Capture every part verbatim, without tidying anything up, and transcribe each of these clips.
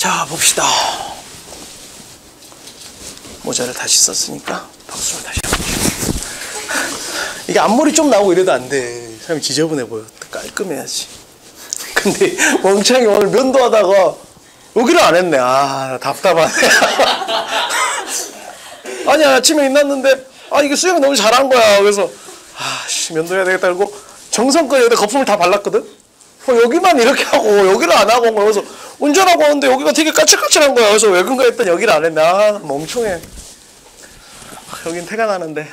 자, 봅시다. 모자를 다시 썼으니까 박수를 다시 해보시죠. 이게 앞머리 좀 나오고 이래도 안 돼. 사람이 지저분해 보여. 깔끔해야지. 근데 멍청이 오늘 면도하다가 여기를 안 했네. 아, 답답하네. 아니, 아침에 일어났는데 아, 이게 수영이 너무 잘한 거야. 그래서 아, 씨, 면도해야 되겠다. 그러고 정성껏 여기다 거품을 다 발랐거든. 어, 여기만 이렇게 하고 여기를 안 하고 그래서 운전하고 오는데 여기가 되게 까칠까칠한 거야. 그래서 왜 그런가 했더니 여기를 안 했네. 아, 멍청해. 여긴 태가 나는데.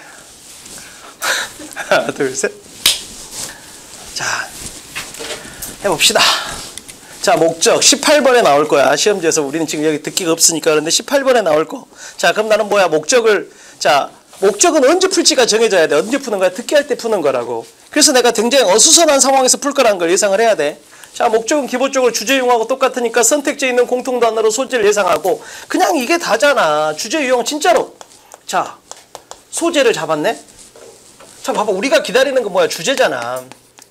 하나, 둘, 셋. 자, 해봅시다. 자, 목적 십팔 번에 나올 거야. 시험지에서 우리는 지금 여기 듣기가 없으니까. 그런데 십팔 번에 나올 거. 자, 그럼 나는 뭐야? 목적을, 자, 목적은 언제 풀지가 정해져야 돼. 언제 푸는 거야? 듣기 할 때 푸는 거라고. 그래서 내가 굉장히 어수선한 상황에서 풀 거라는 걸 예상을 해야 돼. 자, 목적은 기본적으로 주제 유형하고 똑같으니까 선택지에 있는 공통 단어로 소재를 예상하고 그냥 이게 다잖아. 주제 유형 진짜로. 자, 소재를 잡았네. 자, 봐봐. 우리가 기다리는 건 뭐야? 주제잖아.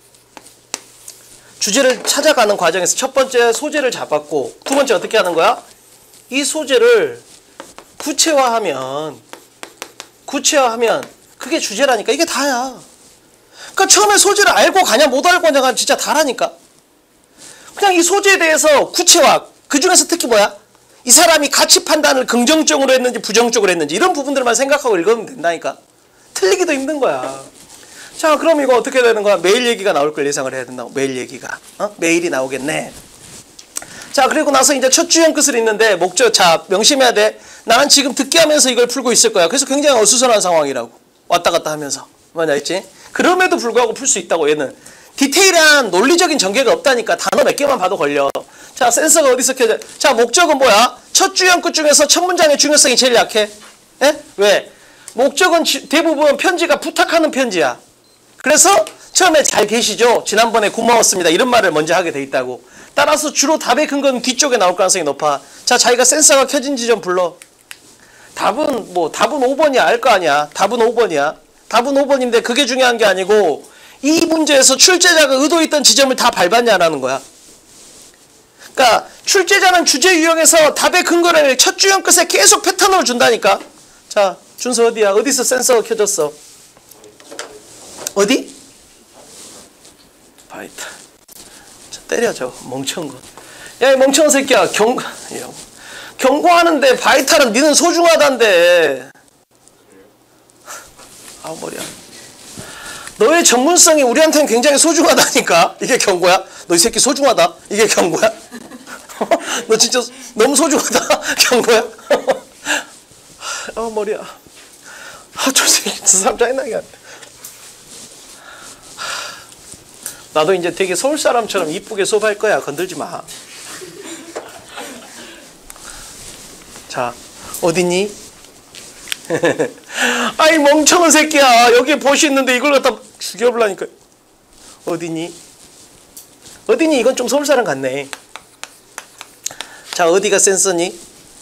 주제를 찾아가는 과정에서 첫 번째 소재를 잡았고 두 번째 어떻게 하는 거야? 이 소재를 구체화하면 구체화하면 그게 주제라니까. 이게 다야. 그러니까 처음에 소재를 알고 가냐 못 알고 가냐가 진짜 다라니까. 그냥 이 소재에 대해서 구체화. 그 중에서 특히 뭐야? 이 사람이 가치 판단을 긍정적으로 했는지 부정적으로 했는지 이런 부분들만 생각하고 읽으면 된다니까. 틀리기도 힘든 거야. 자, 그럼 이거 어떻게 되는 거야? 메일 얘기가 나올 걸 예상을 해야 된다고. 메일 얘기가. 어? 메일이 나오겠네. 자, 그리고 나서 이제 첫 주형 끝을 읽는데 목적, 자, 명심해야 돼. 나는 지금 듣기 하면서 이걸 풀고 있을 거야. 그래서 굉장히 어수선한 상황이라고. 왔다 갔다 하면서. 뭐냐 했지? 그럼에도 불구하고 풀 수 있다고. 얘는 디테일한 논리적인 전개가 없다니까. 단어 몇 개만 봐도 걸려. 자, 센서가 어디서 켜져? 자, 목적은 뭐야? 첫 주형 끝 중에서 첫 문장의 중요성이 제일 약해. 에? 왜? 목적은 대부분 편지가 부탁하는 편지야. 그래서 처음에 잘 계시죠? 지난번에 고마웠습니다. 이런 말을 먼저 하게 돼 있다고. 따라서 주로 답의 근거는 뒤쪽에 나올 가능성이 높아. 자, 자기가 센서가 켜진지 좀 불러. 답은 뭐 답은 오 번이야. 알 거 아니야. 답은 오 번이야. 답은 오 번인데 그게 중요한 게 아니고 이 문제에서 출제자가 의도했던 지점을 다 밟았냐라는 거야. 그러니까 출제자는 주제 유형에서 답의 근거를 첫 주형 끝에 계속 패턴으로 준다니까. 자, 준서 어디야? 어디서 센서가 켜졌어? 어디? 바이탈. 자, 때려줘. 멍청한 거. 야, 이 멍청한 새끼야. 경, 경고하는데 바이탈은 니는 소중하단데. 아, 머리야. 너의 전문성이 우리한테는 굉장히 소중하다니까. 이게 경고야? 너 이 새끼 소중하다. 이게 경고야? 너 진짜 너무 소중하다. 경고야? 아, 머리야. 아, 저 새끼, 저 사람 짜증나게 하네. 나도 이제 되게 서울 사람처럼 이쁘게 수업할 거야. 건들지 마. 자, 어디니? 아이, 멍청한 새끼야. 여기 보시 있는데 이걸 갖다 죽여보려니까. 어디니? 어디니? 이건 좀 서울 사람 같네. 자, 어디가 센서니?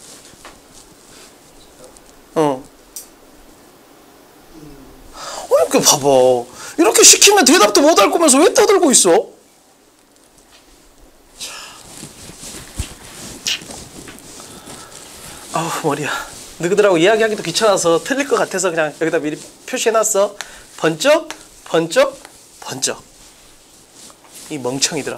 어. 어, 이렇게 봐봐. 이렇게 시키면 대답도 못 할 거면서 왜 떠들고 있어? 아우, 머리야. 너희들하고 이야기하기도 귀찮아서 틀릴 것 같아서 그냥 여기다 미리 표시해놨어. 번쩍, 번쩍, 번쩍. 이 멍청이들아.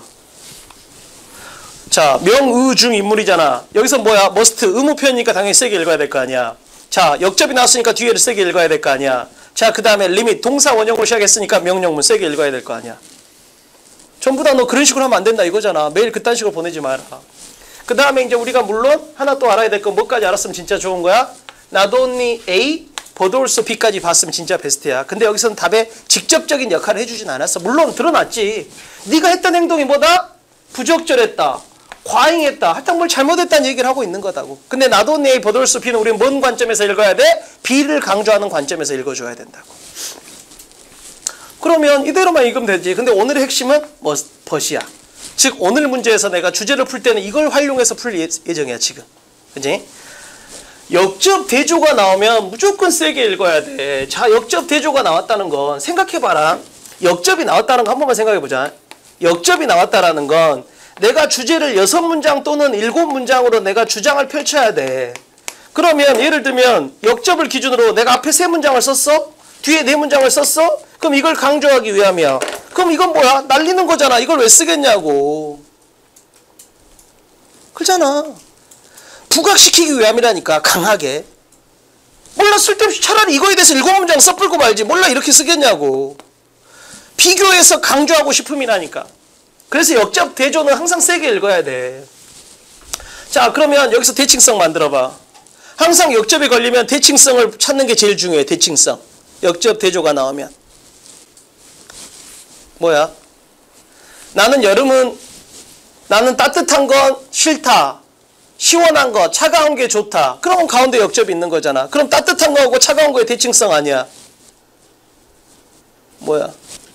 자, 명의중 인물이잖아. 여기서 뭐야? 머스트, 의무 표현이니까 당연히 세게 읽어야 될 거 아니야. 자, 역접이 나왔으니까 뒤에를 세게 읽어야 될 거 아니야. 자, 그 다음에 리밋, 동사 원형으로 시작했으니까 명령문 세게 읽어야 될 거 아니야. 전부 다 너 그런 식으로 하면 안 된다 이거잖아. 매일 그딴 식으로 보내지 마라. 그 다음에 이제 우리가 물론 하나 또 알아야 될 건 뭐까지 알았으면 진짜 좋은 거야? Not only A, but also B까지 봤으면 진짜 베스트야. 근데 여기서는 답에 직접적인 역할을 해주진 않았어. 물론 드러났지. 네가 했던 행동이 뭐다? 부적절했다. 과잉했다. 하여튼 뭘 잘못했다는 얘기를 하고 있는 거다고. 근데 not only A, but also B는 우리는 뭔 관점에서 읽어야 돼? B를 강조하는 관점에서 읽어줘야 된다고. 그러면 이대로만 읽으면 되지. 근데 오늘의 핵심은 뭐 벗이야. 즉 오늘 문제에서 내가 주제를 풀 때는 이걸 활용해서 풀 예정이야 지금. 그치? 역접 대조가 나오면 무조건 세게 읽어야 돼. 자, 역접 대조가 나왔다는 건 생각해봐라. 역접이 나왔다는 거 한 번만 생각해보자. 역접이 나왔다라는 건 내가 주제를 여섯 문장 또는 일곱 문장으로 내가 주장을 펼쳐야 돼. 그러면 예를 들면 역접을 기준으로 내가 앞에 세 문장을 썼어? 뒤에 네 문장을 썼어? 그럼 이걸 강조하기 위함이야. 그럼 이건 뭐야? 날리는 거잖아. 이걸 왜 쓰겠냐고. 그렇잖아. 부각시키기 위함이라니까. 강하게. 몰라, 쓸데없이 차라리 이거에 대해서 일곱 문장 써풀고 말지. 몰라, 이렇게 쓰겠냐고. 비교해서 강조하고 싶음이라니까. 그래서 역접 대조는 항상 세게 읽어야 돼. 자, 그러면 여기서 대칭성 만들어봐. 항상 역접이 걸리면 대칭성을 찾는 게 제일 중요해. 대칭성. 역접 대조가 나오면. 뭐야? 나는 여름은 나는 따뜻한 건 싫다. 시원한 거, 차가운 게 좋다. 그러면 가운데 역접이 있는 거잖아. 그럼 따뜻한 거하고 차가운 거의 대칭성 아니야. 뭐야?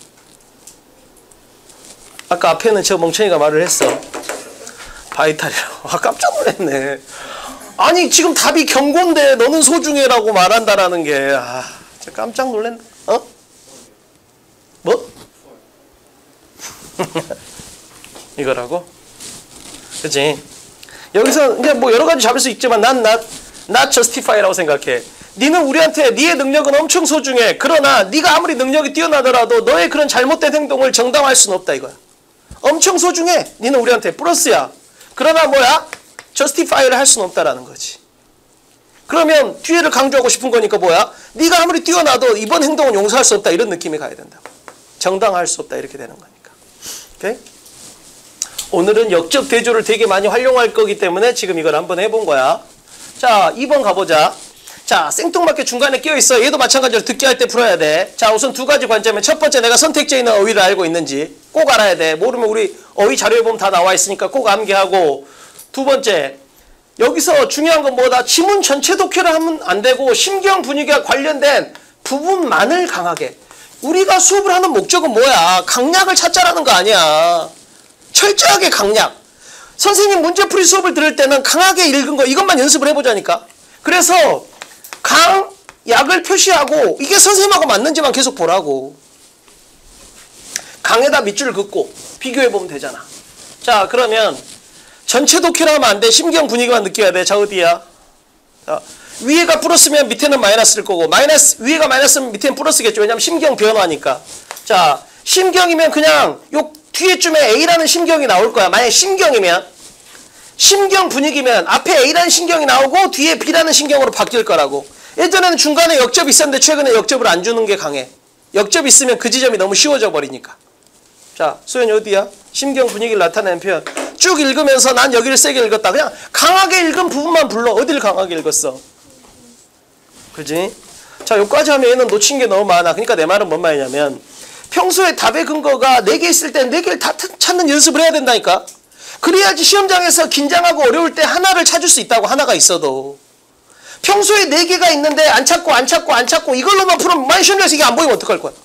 아까 앞에는 저 멍청이가 말을 했어. 바이탈이라고. 아, 깜짝 놀랐네. 아니, 지금 답이 경고인데 너는 소중해라고 말한다라는 게. 아, 진짜 깜짝 놀랐네. 어? 뭐? 이거라고? 그치? 여기서 이제 뭐 여러 가지 잡을 수 있지만 난 not, not justify라고 생각해. 니는 우리한테 니의 능력은 엄청 소중해. 그러나 니가 아무리 능력이 뛰어나더라도 너의 그런 잘못된 행동을 정당화할 수는 없다 이거야. 엄청 소중해. 니는 우리한테 플러스야. 그러나 뭐야? justify를 할 수는 없다라는 거지. 그러면 뒤에를 강조하고 싶은 거니까 뭐야? 니가 아무리 뛰어나도 이번 행동은 용서할 수 없다 이런 느낌이 가야 된다고. 정당화할 수 없다 이렇게 되는 거니까. 오케이? 오늘은 역접 대조를 되게 많이 활용할 거기 때문에 지금 이걸 한번 해본 거야. 자, 이 번 가보자. 자, 생뚱맞게 중간에 끼어있어. 얘도 마찬가지로 듣기 할 때 풀어야 돼. 자, 우선 두 가지 관점에 첫 번째 내가 선택지에 있는 어휘를 알고 있는지 꼭 알아야 돼. 모르면 우리 어휘 자료에 보면 다 나와 있으니까 꼭 암기하고. 두 번째, 여기서 중요한 건 뭐다? 지문 전체 독해를 하면 안 되고 심경 분위기와 관련된 부분만을 강하게. 우리가 수업을 하는 목적은 뭐야? 강약을 찾자라는 거 아니야. 철저하게 강약. 선생님 문제풀이 수업을 들을 때는 강하게 읽은 거 이것만 연습을 해보자니까. 그래서 강약을 표시하고 이게 선생님하고 맞는지만 계속 보라고. 강에다 밑줄 긋고 비교해보면 되잖아. 자, 그러면 전체 독해를 하면 안 돼. 심경 분위기만 느껴야 돼. 자, 어디야? 자, 위에가 플러스면 밑에는 마이너스일 거고 마이너스 위에가 마이너스면 밑에는 플러스겠죠. 왜냐면 심경 변화니까. 자, 심경이면 그냥 요 뒤에쯤에 A라는 심경이 나올 거야. 만약에 심경이면 심경 분위기면 앞에 A라는 심경이 나오고 뒤에 B라는 심경으로 바뀔 거라고. 예전에는 중간에 역접이 있었는데 최근에 역접을 안 주는 게 강해. 역접이 있으면 그 지점이 너무 쉬워져 버리니까. 자, 수연이 어디야? 심경 분위기를 나타내는 표현. 쭉 읽으면서 난 여기를 세게 읽었다. 그냥 강하게 읽은 부분만 불러. 어디를 강하게 읽었어? 그지? 자, 여기까지 하면 얘는 놓친 게 너무 많아. 그러니까 내 말은 뭔 말이냐면 평소에 답의 근거가 네 개 있을 때 네 개를 다 찾는 연습을 해야 된다니까. 그래야지 시험장에서 긴장하고 어려울 때 하나를 찾을 수 있다고. 하나가 있어도. 평소에 네 개가 있는데 안 찾고 안 찾고 안 찾고 이걸로만 풀으면 많이 시험장에서 이게 안 보이면 어떡할 거야.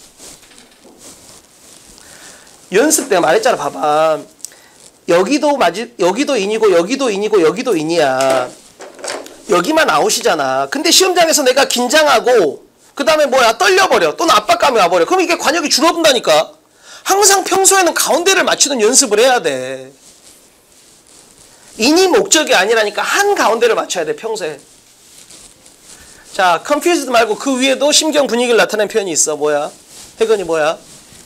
연습 때 말했잖아. 봐봐. 여기도 맞이, 여기도 인이고 여기도 인이고 여기도 인이야. 여기만 아웃이잖아. 근데 시험장에서 내가 긴장하고 그 다음에 뭐야? 떨려버려. 또는 압박감이 와버려. 그럼 이게 관역이 줄어든다니까. 항상 평소에는 가운데를 맞추는 연습을 해야 돼. 인이 목적이 아니라니까. 한 가운데를 맞춰야 돼. 평소에. 자, confused 말고 그 위에도 심경 분위기를 나타내는 표현이 있어. 뭐야? 혜건이 뭐야?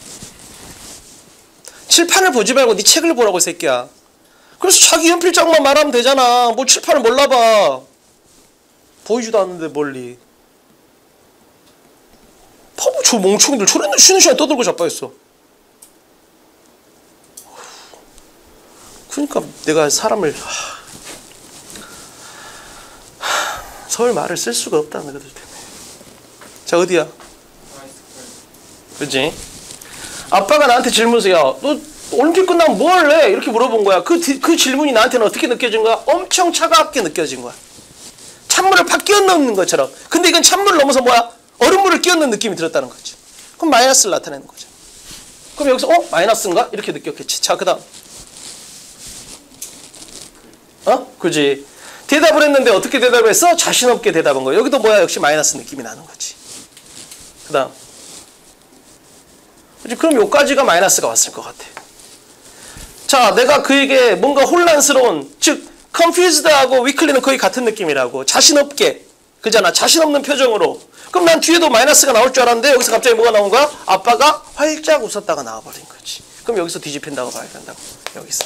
칠판을 보지 말고 네 책을 보라고 이 새끼야. 그래서 자기 연필장만 말하면 되잖아. 뭐 칠판을 몰라봐. 보이지도 않는데 멀리. 바보 저 멍청이들 저랬는 쉬는 시간에 떠들고 자빠졌어. 그러니까 내가 사람을 서울 말을 쓸 수가 없다는 것들 때문에. 자, 어디야? 그치? 아빠가 나한테 질문해서 너 올림픽 끝나면 뭐 할래? 이렇게 물어본 거야. 그, 그 질문이 나한테는 어떻게 느껴진 거야? 엄청 차갑게 느껴진 거야. 찬물을 팍 끼얹는 것처럼. 근데 이건 찬물을 넘어서 뭐야? 얼음물을 끼얹는 느낌이 들었다는 거지. 그럼 마이너스를 나타내는 거죠. 그럼 여기서 어? 마이너스인가? 이렇게 느꼈겠지. 자, 그 다음. 어? 그지? 대답을 했는데 어떻게 대답을 했어? 자신 없게 대답한 거야. 여기도 뭐야? 역시 마이너스 느낌이 나는 거지. 그 다음. 그럼 요까지가 마이너스가 왔을 것 같아. 자, 내가 그에게 뭔가 혼란스러운, 즉 confused하고 weakly는 거의 같은 느낌이라고. 자신 없게, 그잖아. 자신 없는 표정으로. 그럼 난 뒤에도 마이너스가 나올 줄 알았는데 여기서 갑자기 뭐가 나온 거야? 아빠가 활짝 웃었다가 나와버린 거지. 그럼 여기서 뒤집힌다고 봐야 된다고. 여기서.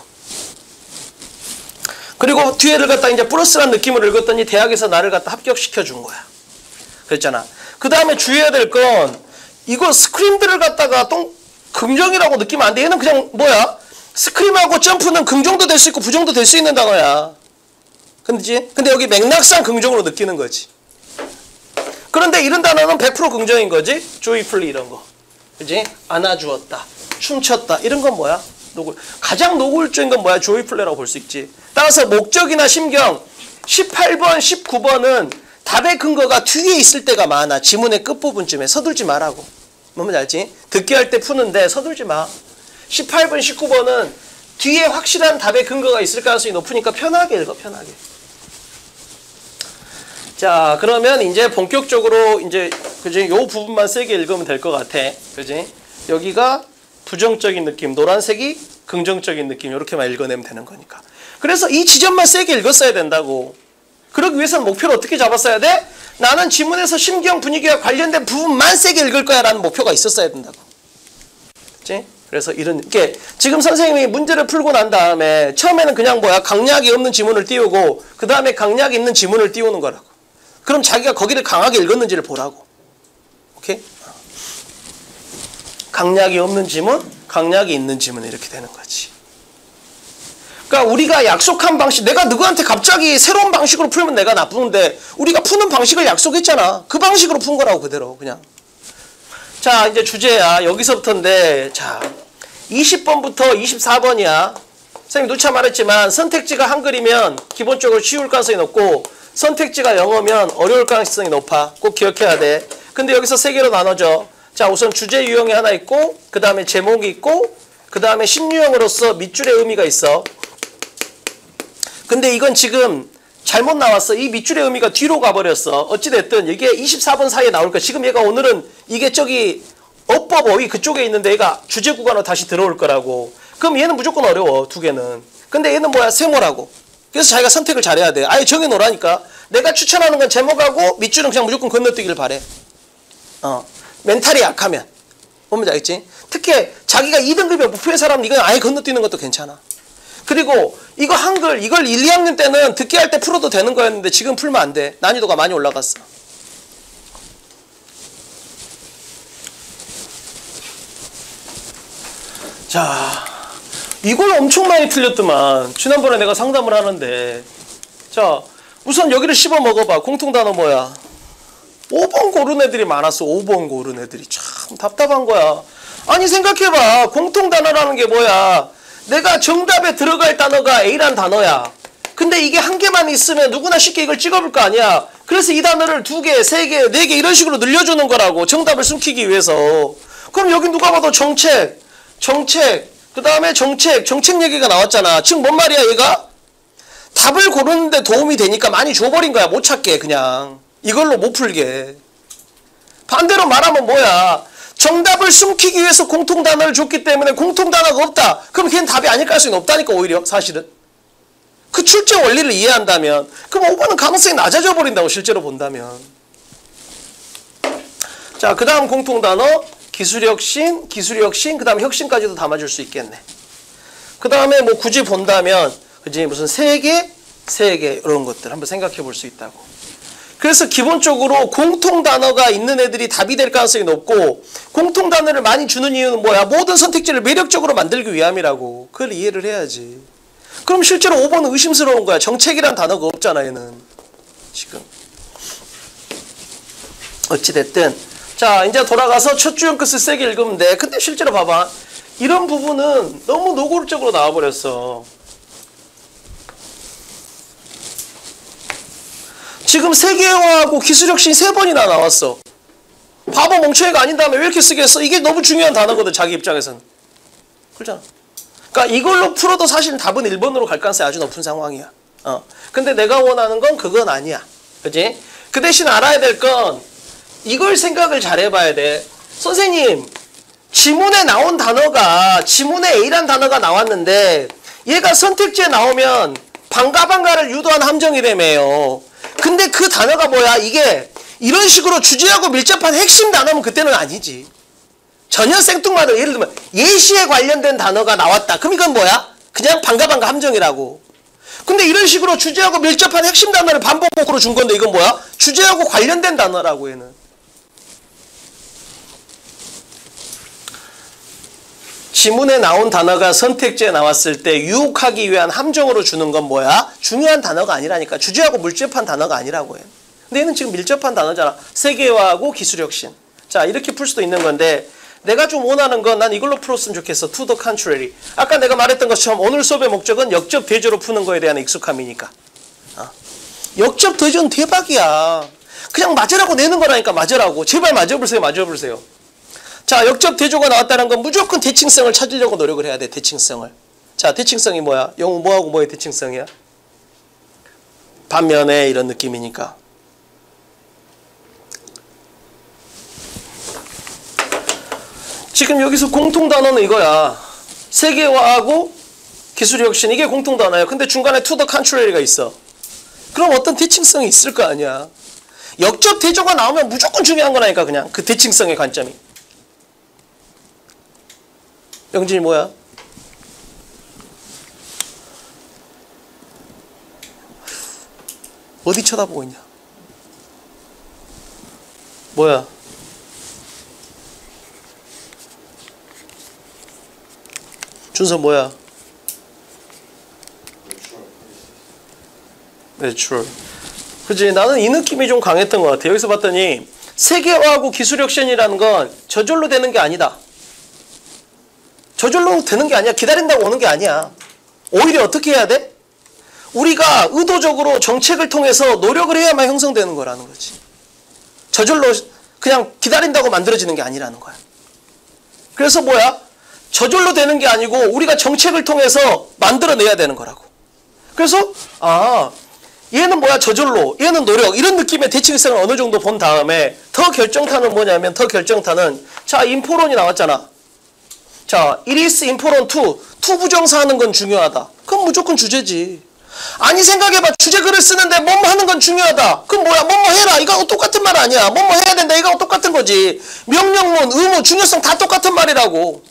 그리고 뒤에를 갖다 이제 플러스라는 느낌으로 읽었더니 대학에서 나를 갖다 합격시켜 준 거야. 그랬잖아. 그 다음에 주의해야 될 건 이거 스크림들을 갖다가 똥 긍정이라고 느끼면 안 돼. 얘는 그냥 뭐야? 스크림하고 점프는 긍정도 될 수 있고 부정도 될 수 있는 단어야. 근데, 근데 여기 맥락상 긍정으로 느끼는 거지. 그런데 이런 단어는 백 퍼센트 긍정인 거지. joyfully 이런 거. 그지? 안아주었다. 춤췄다. 이런 건 뭐야? 노골. 가장 노골적인 건 뭐야? joyfully라고 볼 수 있지. 따라서 목적이나 심경 십팔 번, 십구 번은 답의 근거가 뒤에 있을 때가 많아. 지문의 끝부분쯤에. 서둘지 말라고. 뭔지 알지? 듣기 할 때 푸는데 서둘지 마. 십팔 번, 십구 번은 뒤에 확실한 답의 근거가 있을 가능성이 높으니까 편하게 읽어. 편하게. 자, 그러면 이제 본격적으로 이제 그지? 요 부분만 세게 읽으면 될 것 같아. 그지? 여기가 부정적인 느낌, 노란색이 긍정적인 느낌, 이렇게만 읽어내면 되는 거니까. 그래서 이 지점만 세게 읽었어야 된다고. 그러기 위해서는 목표를 어떻게 잡았어야 돼? 나는 지문에서 심경 분위기와 관련된 부분만 세게 읽을 거야 라는 목표가 있었어야 된다고. 그치? 그래서 이런, 게 지금 선생님이 문제를 풀고 난 다음에 처음에는 그냥 뭐야? 강약이 없는 지문을 띄우고 그 다음에 강약이 있는 지문을 띄우는 거라고. 그럼 자기가 거기를 강하게 읽었는지를 보라고. 오케이? 강약이 없는 지문, 강약이 있는 지문 이렇게 되는 거지. 그러니까 우리가 약속한 방식, 내가 누구한테 갑자기 새로운 방식으로 풀면 내가 나쁘는데 우리가 푸는 방식을 약속했잖아. 그 방식으로 푼 거라고 그대로 그냥. 자, 이제 주제야. 여기서부터인데, 자, 이십 번부터 이십사 번이야. 선생님 누차 말했지만 선택지가 한글이면 기본적으로 쉬울 가능성이 높고 선택지가 영어면 어려울 가능성이 높아. 꼭 기억해야 돼. 근데 여기서 세 개로 나눠져. 자, 우선 주제 유형이 하나 있고 그 다음에 제목이 있고 그 다음에 심유형으로서 밑줄의 의미가 있어. 근데 이건 지금 잘못 나왔어. 이 밑줄의 의미가 뒤로 가버렸어. 어찌됐든 이게 이십사 번 사이에 나올 거야. 지금 얘가 오늘은 이게 저기 어법 어휘 그쪽에 있는데 얘가 주제 구간으로 다시 들어올 거라고. 그럼 얘는 무조건 어려워. 두 개는. 근데 얘는 뭐야? 세모라고. 그래서 자기가 선택을 잘해야 돼. 아예 정해놓으라니까. 내가 추천하는 건 제목하고 밑줄은 그냥 무조건 건너뛰기를 바래. 어. 멘탈이 약하면. 뭔지 알겠지? 특히 자기가 이 등급의 목표의 사람은 이건 아예 건너뛰는 것도 괜찮아. 그리고 이거 한글 이걸 일, 이 학년 때는 듣기 할 때 풀어도 되는 거였는데 지금 풀면 안 돼. 난이도가 많이 올라갔어. 자, 이걸 엄청 많이 틀렸더만. 지난번에 내가 상담을 하는데, 자, 우선 여기를 씹어 먹어봐. 공통단어 뭐야? 오 번 고른 애들이 많았어. 오 번 고른 애들이. 참 답답한 거야. 아니 생각해봐. 공통단어라는 게 뭐야? 내가 정답에 들어갈 단어가 A란 단어야. 근데 이게 한 개만 있으면 누구나 쉽게 이걸 찍어볼 거 아니야. 그래서 이 단어를 두 개, 세 개, 네 개 이런 식으로 늘려주는 거라고. 정답을 숨기기 위해서. 그럼 여기 누가 봐도 정책, 정책, 그 다음에 정책, 정책 얘기가 나왔잖아. 지금 뭔 말이야 얘가? 답을 고르는데 도움이 되니까 많이 줘버린 거야. 못 찾게 그냥. 이걸로 못 풀게. 반대로 말하면 뭐야? 정답을 숨기기 위해서 공통단어를 줬기 때문에 공통단어가 없다. 그럼 걔는 답이 아닐 가능성이 없다니까 오히려 사실은. 그 출제 원리를 이해한다면. 그럼 오 번은 가능성이 낮아져 버린다고 실제로 본다면. 자, 그 다음 공통단어 기술혁신, 기술혁신, 그 다음 혁신까지도 담아줄 수 있겠네. 그 다음에 뭐 굳이 본다면 그지 무슨 세계, 세계 이런 것들 한번 생각해 볼 수 있다고. 그래서 기본적으로 공통단어가 있는 애들이 답이 될 가능성이 높고 공통단어를 많이 주는 이유는 뭐야? 모든 선택지를 매력적으로 만들기 위함이라고. 그걸 이해를 해야지. 그럼 실제로 오 번은 의심스러운 거야. 정책이란 단어가 없잖아 얘는. 지금. 어찌됐든 자 이제 돌아가서 첫 주형 끝을 세게 읽으면 돼. 근데 실제로 봐봐. 이런 부분은 너무 노골적으로 나와버렸어. 지금 세계화하고 기술혁신 세 번이나 나왔어. 바보 멍청이가 아닌 다음에 왜 이렇게 쓰겠어? 이게 너무 중요한 단어거든 자기 입장에서는. 그렇잖아. 그러니까 이걸로 풀어도 사실 답은 일 번으로 갈 가능성이 아주 높은 상황이야. 어. 근데 내가 원하는 건 그건 아니야. 그치? 그 대신 알아야 될 건 이걸 생각을 잘 해봐야 돼. 선생님 지문에 나온 단어가 지문에 A란 단어가 나왔는데 얘가 선택지에 나오면 반가반가를 유도한 함정이라며요. 근데 그 단어가 뭐야? 이게 이런 식으로 주제하고 밀접한 핵심 단어면 그때는 아니지. 전혀 생뚱맞아. 예를 들면 예시에 관련된 단어가 나왔다. 그럼 이건 뭐야? 그냥 반가반가 함정이라고. 근데 이런 식으로 주제하고 밀접한 핵심 단어를 반복적으로 준 건데 이건 뭐야? 주제하고 관련된 단어라고 얘는. 지문에 나온 단어가 선택지에 나왔을 때 유혹하기 위한 함정으로 주는 건 뭐야? 중요한 단어가 아니라니까. 주제하고 밀접한 단어가 아니라고 해. 근데 얘는 지금 밀접한 단어잖아. 세계화하고 기술혁신. 자, 이렇게 풀 수도 있는 건데 내가 좀 원하는 건 난 이걸로 풀었으면 좋겠어. To the contrary. 아까 내가 말했던 것처럼 오늘 수업의 목적은 역접 대조로 푸는 거에 대한 익숙함이니까. 어. 역접 대조는 대박이야. 그냥 맞으라고 내는 거라니까. 맞으라고. 제발 맞아보세요. 맞아보세요. 자, 역접 대조가 나왔다는 건 무조건 대칭성을 찾으려고 노력을 해야 돼. 대칭성을. 자, 대칭성이 뭐야? 영어 뭐하고 뭐의 대칭성이야? 반면에 이런 느낌이니까. 지금 여기서 공통 단어는 이거야. 세계화하고 기술혁신. 이게 공통 단어야. 근데 중간에 to the contrary가 있어. 그럼 어떤 대칭성이 있을 거 아니야. 역접 대조가 나오면 무조건 중요한 거라니까. 그냥 그 대칭성의 관점이. 영진이 뭐야? 어디 쳐다보고 있냐? 뭐야? 준서 뭐야? Natural. 그치? 나는 이 느낌이 좀 강했던 것 같아. 여기서 봤더니 세계화하고 기술혁신이라는 건 저절로 되는 게 아니다. 저절로 되는 게 아니야. 기다린다고 오는 게 아니야. 오히려 어떻게 해야 돼? 우리가 의도적으로 정책을 통해서 노력을 해야만 형성되는 거라는 거지. 저절로 그냥 기다린다고 만들어지는 게 아니라는 거야. 그래서 뭐야? 저절로 되는 게 아니고 우리가 정책을 통해서 만들어내야 되는 거라고. 그래서 아 얘는 뭐야? 저절로, 얘는 노력, 이런 느낌의 대칭성을 어느 정도 본 다음에 더 결정타는 뭐냐면 더 결정타는 자, 인포론이 나왔잖아. 자, it is important to, to 부정사 하는 건 중요하다. 그럼 무조건 주제지. 아니 생각해봐. 주제 글을 쓰는데 뭐뭐 하는 건 중요하다. 그럼 뭐야? 뭐뭐 해라. 이거하고 똑같은 말 아니야. 뭐뭐 해야 된다. 이거하고 똑같은 거지. 명령문, 의무, 중요성 다 똑같은 말이라고.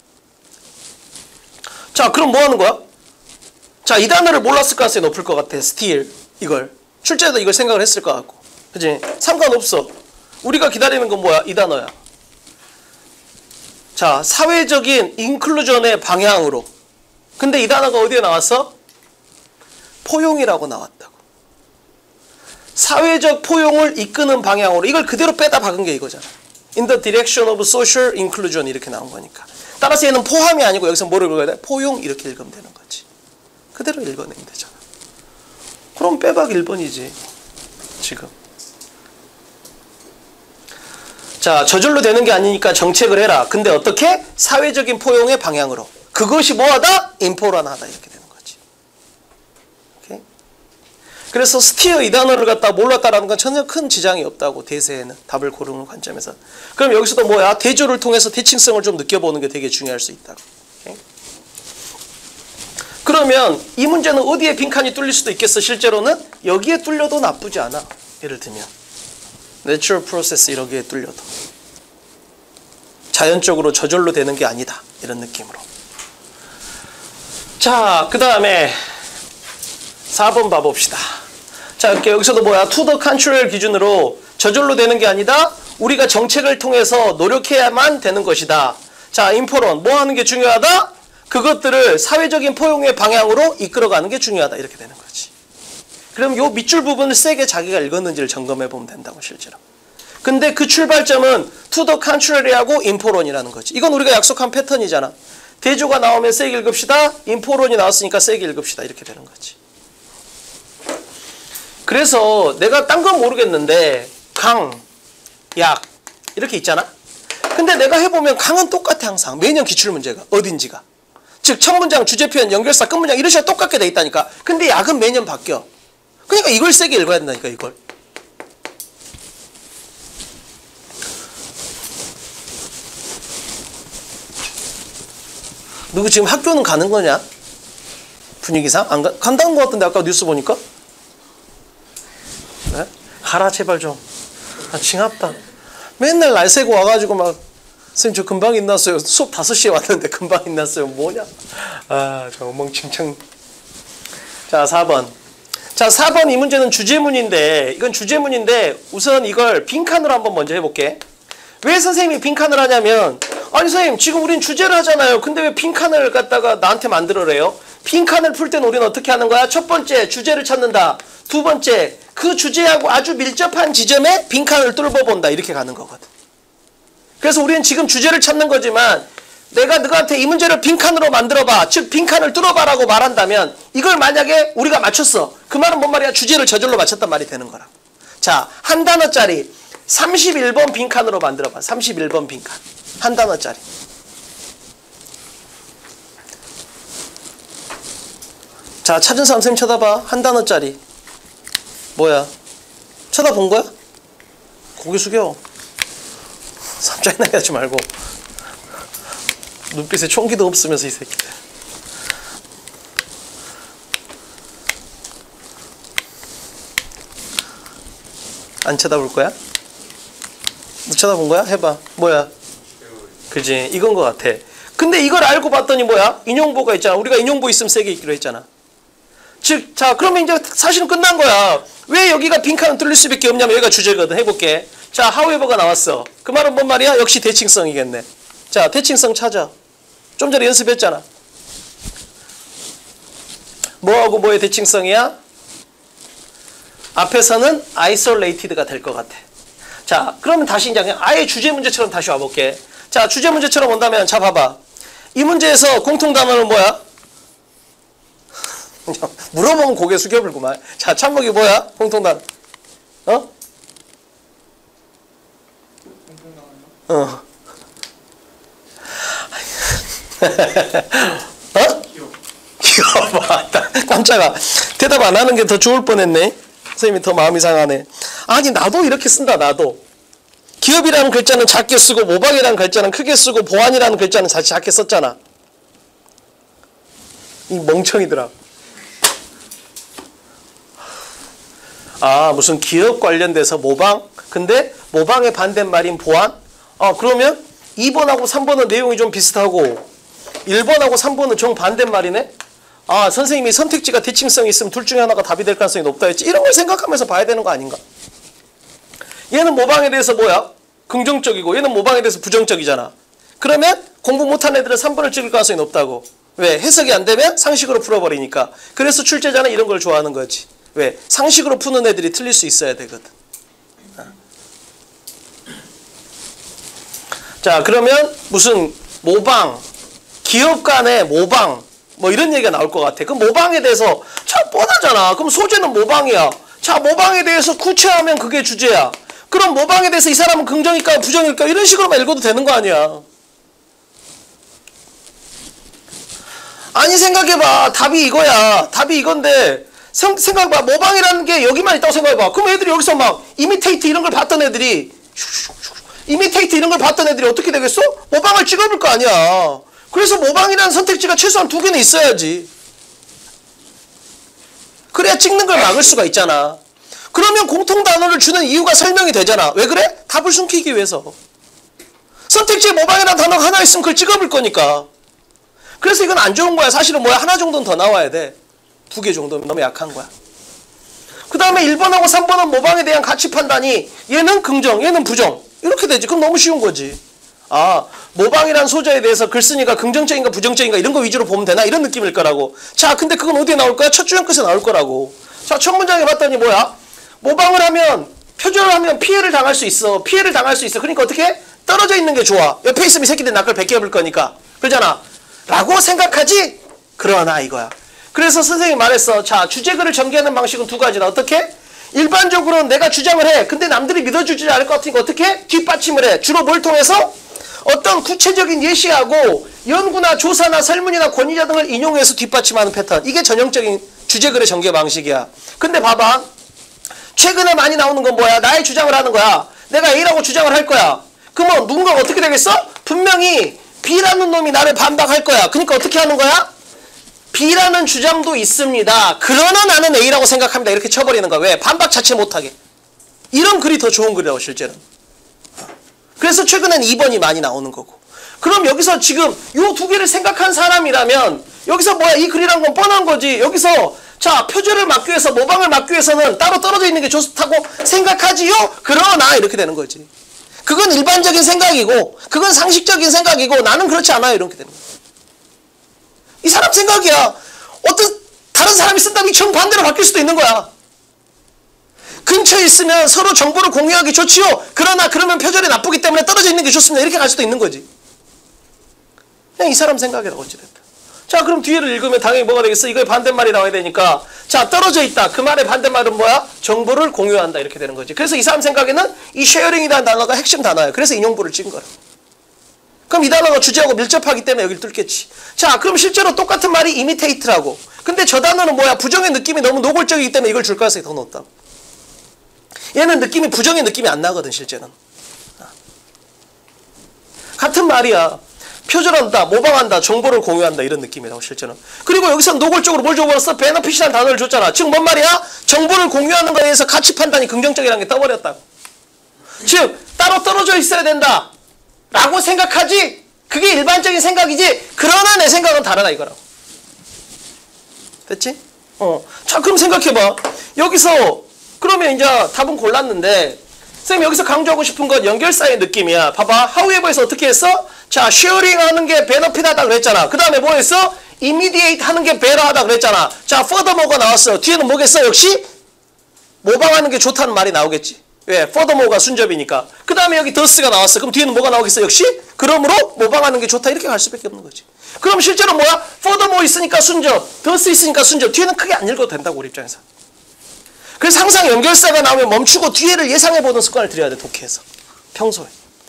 자, 그럼 뭐 하는 거야? 자, 이 단어를 몰랐을 가능성이 높을 것 같아. still. 이걸. 출제도 이걸 생각을 했을 것 같고. 그치? 상관없어. 우리가 기다리는 건 뭐야? 이 단어야. 자, 사회적인 인클루전의 방향으로. 근데 이 단어가 어디에 나왔어? 포용이라고 나왔다고. 사회적 포용을 이끄는 방향으로. 이걸 그대로 빼다 박은 게 이거잖아. In the direction of social inclusion 이렇게 나온 거니까. 따라서 얘는 포함이 아니고 여기서 뭐를 읽어야 돼? 포용 이렇게 읽으면 되는 거지. 그대로 읽어내면 되잖아. 그럼 빼박 일 번이지. 지금. 자, 저절로 되는 게 아니니까 정책을 해라. 근데 어떻게? 사회적인 포용의 방향으로. 그것이 뭐하다? 인포런하다. 이렇게 되는 거지. 오케이? 그래서 스티어 이 단어를 갖다 몰랐다라는 건 전혀 큰 지장이 없다고. 대세에는. 답을 고르는 관점에서. 그럼 여기서도 뭐야? 대조를 통해서 대칭성을 좀 느껴보는 게 되게 중요할 수 있다고. 오케이? 그러면 이 문제는 어디에 빈칸이 뚫릴 수도 있겠어? 실제로는 여기에 뚫려도 나쁘지 않아. 예를 들면 Natural process 이러기에 뚫려도 자연적으로 저절로 되는 게 아니다. 이런 느낌으로. 자, 그 다음에 사 번 봐봅시다. 자, 이렇게 여기서도 뭐야? To the contrary 기준으로 저절로 되는 게 아니다. 우리가 정책을 통해서 노력해야만 되는 것이다. 자, 인포론 뭐 하는 게 중요하다? 그것들을 사회적인 포용의 방향으로 이끌어가는 게 중요하다. 이렇게 되는 거지. 그럼 요 밑줄 부분을 세게 자기가 읽었는지를 점검해 보면 된다고 실제로. 근데 그 출발점은 to the contrary하고 인포론이라는 거지. 이건 우리가 약속한 패턴이잖아. 대조가 나오면 세게 읽읍시다. 인포론이 나왔으니까 세게 읽읍시다. 이렇게 되는 거지. 그래서 내가 딴 건 모르겠는데 강, 약 이렇게 있잖아. 근데 내가 해보면 강은 똑같아 항상. 매년 기출문제가 어딘지가. 즉 첫 문장, 주제 표현, 연결사, 끝문장 이런 식으로 똑같게 돼 있다니까. 근데 약은 매년 바뀌어. 그러니까 이걸 세게 읽어야 된다니까. 이걸. 누구 지금 학교는 가는 거냐? 분위기상? 안 가, 간다는 것 같던데 아까 뉴스 보니까? 네? 가라 제발 좀. 아 징합다. 맨날 날 새고 와가지고 막 선생님 저 금방 끝났어요. 수업 다섯 시에 왔는데 금방 끝났어요. 뭐냐? 아 저 엉망진창. 자 사 번. 자 사 번 이 문제는 주제문인데 이건 주제문인데 우선 이걸 빈칸으로 한번 먼저 해볼게. 왜 선생님이 빈칸을 하냐면 아니 선생님 지금 우린 주제를 하잖아요. 근데 왜 빈칸을 갖다가 나한테 만들어래요? 빈칸을 풀 때는 우리는 어떻게 하는 거야? 첫 번째 주제를 찾는다. 두 번째 그 주제하고 아주 밀접한 지점에 빈칸을 뚫어본다. 이렇게 가는 거거든. 그래서 우리는 지금 주제를 찾는 거지만 내가 너한테 이 문제를 빈칸으로 만들어봐. 즉 빈칸을 뚫어봐라고 말한다면 이걸 만약에 우리가 맞췄어. 그 말은 뭔 말이야? 주제를 저절로 맞췄단 말이 되는 거라. 자, 한 단어짜리 삼십일 번 빈칸으로 만들어봐. 삼십일 번 빈칸. 한 단어짜리. 자, 찾은 사람 선생님 쳐다봐. 한 단어짜리. 뭐야? 쳐다본 거야? 고개 숙여. 삼짜리나 하지 말고. 눈빛에 총기도 없으면서 이 새끼들. 안 쳐다볼 거야? 너 쳐다본 거야? 해봐. 뭐야? 그지? 이건 거 같아. 근데 이걸 알고 봤더니 뭐야? 인용보가 있잖아. 우리가 인용보 있으면 세 개 있기로 했잖아. 즉, 자, 그러면 이제 사실은 끝난 거야. 왜 여기가 빈칸은 뚫릴 수밖에 없냐면 여기가 주제거든. 해볼게. 자, however가 나왔어. 그 말은 뭔 말이야? 역시 대칭성이겠네. 자, 대칭성 찾아. 좀 전에 연습했잖아. 뭐하고 뭐의 대칭성이야? 앞에서는 isolated가 될 것 같아. 자, 그러면 다시 이제 그냥 아예 주제 문제처럼 다시 와볼게. 자, 주제 문제처럼 온다면, 자, 봐봐. 이 문제에서 공통 단어는 뭐야? 물어보면 고개 숙여불구만. 자, 참목이 뭐야? 공통 단어. 어? 어. 어? 귀여워. 깜짝아. 대답 안 하는 게 더 좋을 뻔했네. 선생님이 더 마음이 상하네. 아니 나도 이렇게 쓴다. 나도. 기업이라는 글자는 작게 쓰고 모방이라는 글자는 크게 쓰고 보안이라는 글자는 작게 썼잖아. 이 멍청이들아. 아 무슨 기업 관련돼서 모방? 근데 모방의 반대말인 보안? 아 그러면 이 번하고 삼 번은 내용이 좀 비슷하고 일 번하고 삼 번은 정반대말이네? 아 선생님이 선택지가 대칭성이 있으면 둘 중에 하나가 답이 될 가능성이 높다 했지. 이런 걸 생각하면서 봐야 되는 거 아닌가? 얘는 모방에 대해서 뭐야? 긍정적이고 얘는 모방에 대해서 부정적이잖아. 그러면 공부 못한 애들은 삼 번을 찍을 가능성이 높다고. 왜? 해석이 안 되면 상식으로 풀어버리니까. 그래서 출제자는 이런 걸 좋아하는 거지. 왜? 상식으로 푸는 애들이 틀릴 수 있어야 되거든. 자 그러면 무슨 모방, 기업 간의 모방 뭐 이런 얘기가 나올 것 같아. 그럼 모방에 대해서 참 뻔하잖아. 그럼 소재는 모방이야. 자 모방에 대해서 구체화하면 그게 주제야. 그럼 모방에 대해서 이 사람은 긍정일까 부정일까 이런 식으로만 읽어도 되는 거 아니야. 아니 생각해봐. 답이 이거야. 답이 이건데 생각해봐. 모방이라는 게 여기만 있다고 생각해봐. 그럼 애들이 여기서 막 이미테이트 이런 걸 봤던 애들이 이미테이트 이런 걸 봤던 애들이 어떻게 되겠어? 모방을 찍어볼 거 아니야. 그래서 모방이라는 선택지가 최소한 두 개는 있어야지. 그래야 찍는 걸 막을 수가 있잖아. 그러면 공통 단어를 주는 이유가 설명이 되잖아. 왜 그래? 답을 숨기기 위해서. 선택지에 모방이라는 단어가 하나 있으면 그걸 찍어볼 거니까. 그래서 이건 안 좋은 거야. 사실은 뭐야? 하나 정도는 더 나와야 돼. 두 개 정도면 너무 약한 거야. 그 다음에 일 번하고 삼 번은 모방에 대한 가치 판단이 얘는 긍정, 얘는 부정. 이렇게 되지. 그럼 너무 쉬운 거지. 아, 모방이란 소재에 대해서 글쓴이가 긍정적인가 부정적인가 이런 거 위주로 보면 되나? 이런 느낌일 거라고. 자, 근데 그건 어디에 나올 거야? 첫 주연 끝에 나올 거라고. 자, 첫 문장에 봤더니 뭐야? 모방을 하면, 표절을 하면 피해를 당할 수 있어. 피해를 당할 수 있어. 그러니까 어떻게? 떨어져 있는 게 좋아. 옆에 있으면 이 새끼들 낚을 베껴볼 거니까. 그러잖아. 라고 생각하지? 그러나 이거야. 그래서 선생님이 말했어. 자, 주제글을 전개하는 방식은 두 가지다. 어떻게? 일반적으로는 내가 주장을 해. 근데 남들이 믿어주지 않을 것 같으니까 어떻게? 뒷받침을 해. 주로 뭘 통해서? 어떤 구체적인 예시하고 연구나 조사나 설문이나 권위자 등을 인용해서 뒷받침하는 패턴. 이게 전형적인 주제글의 전개 방식이야. 근데 봐봐. 최근에 많이 나오는 건 뭐야? 나의 주장을 하는 거야. 내가 A라고 주장을 할 거야. 그러면 누군가가 어떻게 되겠어? 분명히 B라는 놈이 나를 반박할 거야. 그러니까 어떻게 하는 거야? B라는 주장도 있습니다. 그러나 나는 A라고 생각합니다. 이렇게 쳐버리는 거야. 왜? 반박 자체 못하게. 이런 글이 더 좋은 글이라고 실제는. 그래서 최근엔 이 번이 많이 나오는 거고. 그럼 여기서 지금 요 두 개를 생각한 사람이라면 여기서 뭐야? 이 글이란 건 뻔한 거지. 여기서 자 표절을 막기 위해서 모방을 막기 위해서는 따로 떨어져 있는 게 좋다고 생각하지요? 그러나 이렇게 되는 거지. 그건 일반적인 생각이고 그건 상식적인 생각이고 나는 그렇지 않아요. 이렇게 되는 거야. 이 사람 생각이야. 어떤 다른 사람이 쓴다면 정반대로 바뀔 수도 있는 거야. 근처에 있으면 서로 정보를 공유하기 좋지요. 그러나 그러면 표절이 나쁘기 때문에 떨어져 있는 게 좋습니다. 이렇게 갈 수도 있는 거지. 그냥 이 사람 생각이라고 어찌됐다. 자 그럼 뒤를 읽으면 당연히 뭐가 되겠어? 이거의 반대말이 나와야 되니까 자 떨어져 있다. 그 말의 반대말은 뭐야? 정보를 공유한다. 이렇게 되는 거지. 그래서 이 사람 생각에는 이 쉐어링이라는 단어가 핵심 단어야. 그래서 인용부를 찍은 거라. 그럼 이 단어가 주제하고 밀접하기 때문에 여기를 뚫겠지. 자 그럼 실제로 똑같은 말이 imitate라고. 근데 저 단어는 뭐야? 부정의 느낌이 너무 노골적이기 때문에 이걸 줄 가능성이 더 높다. 얘는 느낌이 부정의 느낌이 안 나거든 실제는. 같은 말이야. 표절한다, 모방한다, 정보를 공유한다 이런 느낌이라고 실제는. 그리고 여기서 노골적으로 뭘 줘버렸어? 베너핏이라는 단어를 줬잖아. 즉 뭔 말이야? 정보를 공유하는 거에 대해서 가치 판단이 긍정적이라는 게 떠버렸다고. 즉 따로 떨어져 있어야 된다 라고 생각하지 그게 일반적인 생각이지 그러나 내 생각은 다르다 이거라고. 됐지? 어. 자 그럼 생각해봐. 여기서 그러면 이제 답은 골랐는데 선생님 여기서 강조하고 싶은 건 연결사의 느낌이야. 봐봐. however에서 어떻게 했어? 자 sharing 하는 게 benefit 하다 그랬잖아. 그 다음에 뭐 했어? immediate 하는 게 better 하다 그랬잖아. 자 furthermore가 나왔어. 뒤에는 뭐겠어? 역시 모방하는 게 좋다는 말이 나오겠지. 왜? furthermore가 순접이니까. 그 다음에 여기 thus가 나왔어. 그럼 뒤에는 뭐가 나오겠어? 역시 그러므로 모방하는 게 좋다. 이렇게 갈 수밖에 없는 거지. 그럼 실제로 뭐야? furthermore 있으니까 순접, thus 있으니까 순접. 뒤에는 크게 안 읽어도 된다고 우리 입장에서. 그래서 항상 연결사가 나오면 멈추고 뒤에를 예상해보는 습관을 들여야 돼. 독해에서. 평소에.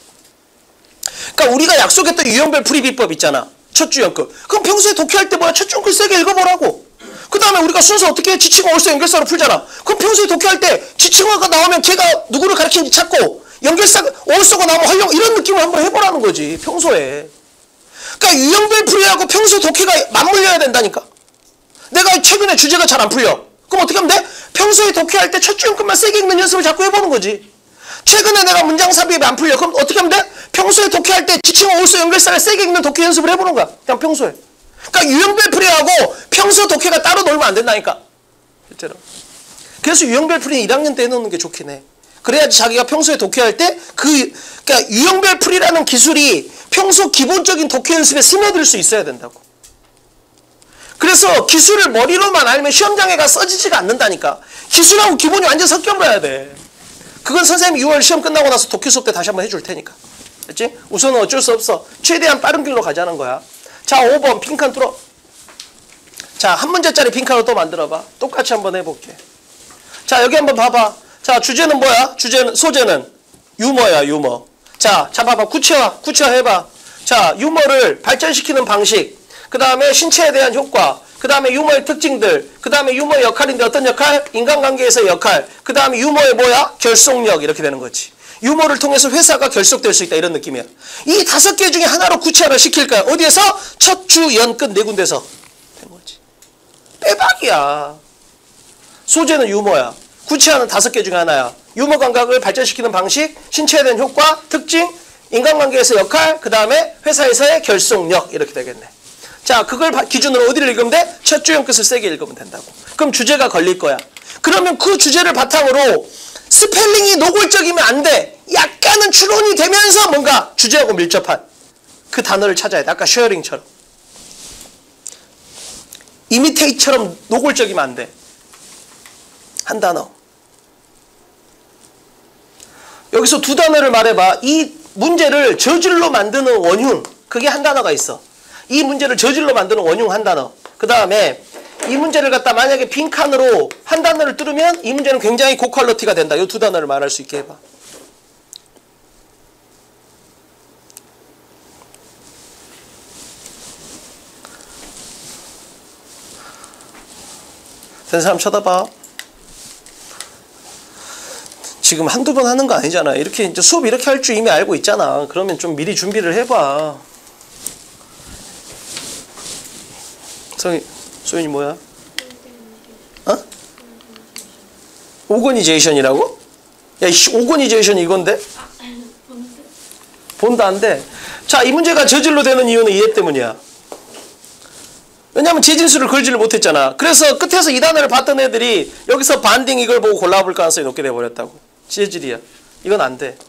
그러니까 우리가 약속했던 유형별 풀이비법 있잖아. 첫 주연급. 그럼 평소에 독해할 때 뭐야? 첫 주연급 세게 읽어보라고. 그 다음에 우리가 순서 어떻게 해? 지칭어 올서 연결사로 풀잖아. 그럼 평소에 독해할 때 지칭어가 나오면 걔가 누구를 가리키는지 찾고 연결사가 올서가 나오면 활용 이런 느낌을 한번 해보라는 거지. 평소에. 그러니까 유형별 풀이하고 평소 독해가 맞물려야 된다니까. 내가 최근에 주제가 잘 안 풀려. 그럼 어떻게 하면 돼? 평소에 독해할 때 첫 주연급만 세게 읽는 연습을 자꾸 해보는 거지. 최근에 내가 문장 삽입이 안 풀려. 그럼 어떻게 하면 돼? 평소에 독해할 때 지칭어 올서 연결사를 세게 읽는 독해 연습을 해보는 거야. 그냥 평소에. 그러니까 유형별 풀이하고 평소 독해가 따로 놀면 안 된다니까. 실제로. 그래서 유형별 풀이는 일 학년 때 해놓는 게 좋긴 해. 그래야지 자기가 평소에 독해할 때 그 그러니까 유형별 풀이라는 기술이 평소 기본적인 독해 연습에 스며들 수 있어야 된다고. 그래서 기술을 머리로만 알면 시험장에 가 써지지가 않는다니까. 기술하고 기본이 완전 섞여버려야 돼. 그건 선생님이 유월 시험 끝나고 나서 독해 수업 때 다시 한번 해줄 테니까. 됐지? 우선은 어쩔 수 없어. 최대한 빠른 길로 가자는 거야. 자, 오 번 빈칸 뚫어. 자, 한 문제짜리 빈칸을 또 만들어봐. 똑같이 한번 해볼게. 자, 여기 한번 봐봐. 자, 주제는 뭐야? 주제는, 소재는 유머야, 유머. 자, 자, 봐봐. 구체화, 구체화 해봐. 자, 유머를 발전시키는 방식. 그 다음에 신체에 대한 효과. 그 다음에 유머의 특징들. 그 다음에 유머의 역할인데 어떤 역할? 인간관계에서의 역할. 그 다음에 유머의 뭐야? 결속력. 이렇게 되는 거지. 유머를 통해서 회사가 결속될 수 있다. 이런 느낌이야. 이 다섯 개 중에 하나로 구체화를 시킬 거야. 어디에서? 첫 주, 연, 끝 네 군데서. 된 거지. 빼박이야. 소재는 유머야. 구체화는 다섯 개 중에 하나야. 유머 감각을 발전시키는 방식, 신체에 대한 효과, 특징, 인간관계에서 역할, 그 다음에 회사에서의 결속력. 이렇게 되겠네. 자, 그걸 기준으로 어디를 읽으면 돼? 첫 주, 연, 끝을 세게 읽으면 된다고. 그럼 주제가 걸릴 거야. 그러면 그 주제를 바탕으로 스펠링이 노골적이면 안 돼. 약간은 추론이 되면서 뭔가 주제하고 밀접한 그 단어를 찾아야 돼. 아까 쉐어링처럼. 이미테이트처럼 노골적이면 안 돼. 한 단어. 여기서 두 단어를 말해봐. 이 문제를 저질로 만드는 원흉. 그게 한 단어가 있어. 이 문제를 저질로 만드는 원흉 한 단어. 그 다음에 이 문제를 갖다 만약에 빈칸으로 한 단어를 뚫으면 이 문제는 굉장히 고퀄리티가 된다. 이 두 단어를 말할 수 있게 해봐. 된 사람 쳐다봐. 지금 한두 번 하는 거 아니잖아. 이렇게 이제 수업 이렇게 할 줄 이미 알고 있잖아. 그러면 좀 미리 준비를 해봐. 성희, 소연이 뭐야? 어? 오거니제이션이라고? 야, 이씨, 오거니제이션 이건데? 본다 안 돼. 자, 이 문제가 저질로 되는 이유는 얘 때문이야. 왜냐면 재진수를 걸지를 못했잖아. 그래서 끝에서 이 단어를 봤던 애들이 여기서 반딩 이걸 보고 골라볼 가능성이 높게 돼버렸다고. 재질이야. 이건 안 돼.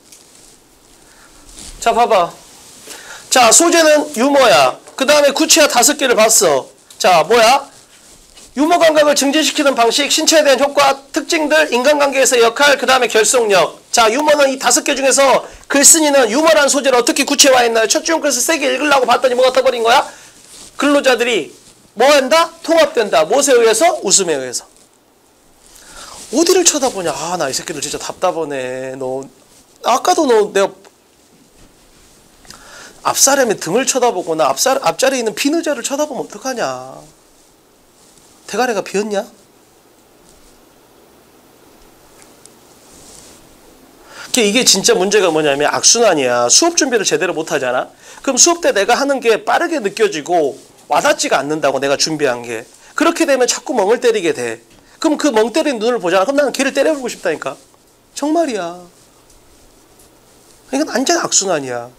자, 봐봐. 자, 소재는 유머야. 그 다음에 구체화 다섯 개를 봤어. 자, 뭐야? 유머 감각을 증진시키는 방식, 신체에 대한 효과, 특징들, 인간관계에서의 역할, 그 다음에 결속력. 자, 유머는 이 다섯 개 중에서 글쓴이는 유머라는 소재를 어떻게 구체화했나요? 첫 중 글을 세게 읽으려고 봤더니 뭐가 떠버린 거야? 근로자들이 뭐 한다? 통합된다. 무엇에 의해서? 웃음에 의해서. 어디를 쳐다보냐? 아, 나 이 새끼들 진짜 답답하네. 너 아까도 너 내가 앞사람의 등을 쳐다보거나 앞살, 앞자리에 있는 비느자를 쳐다보면 어떡하냐? 대가리가 비었냐? 이게 진짜 문제가 뭐냐면 악순환이야. 수업 준비를 제대로 못하잖아. 그럼 수업 때 내가 하는 게 빠르게 느껴지고 와닿지가 않는다고, 내가 준비한 게. 그렇게 되면 자꾸 멍을 때리게 돼. 그럼 그 멍 때린 눈을 보잖아. 그럼 나는 걔를 때려보고 싶다니까. 정말이야. 이건 완전 악순환이야.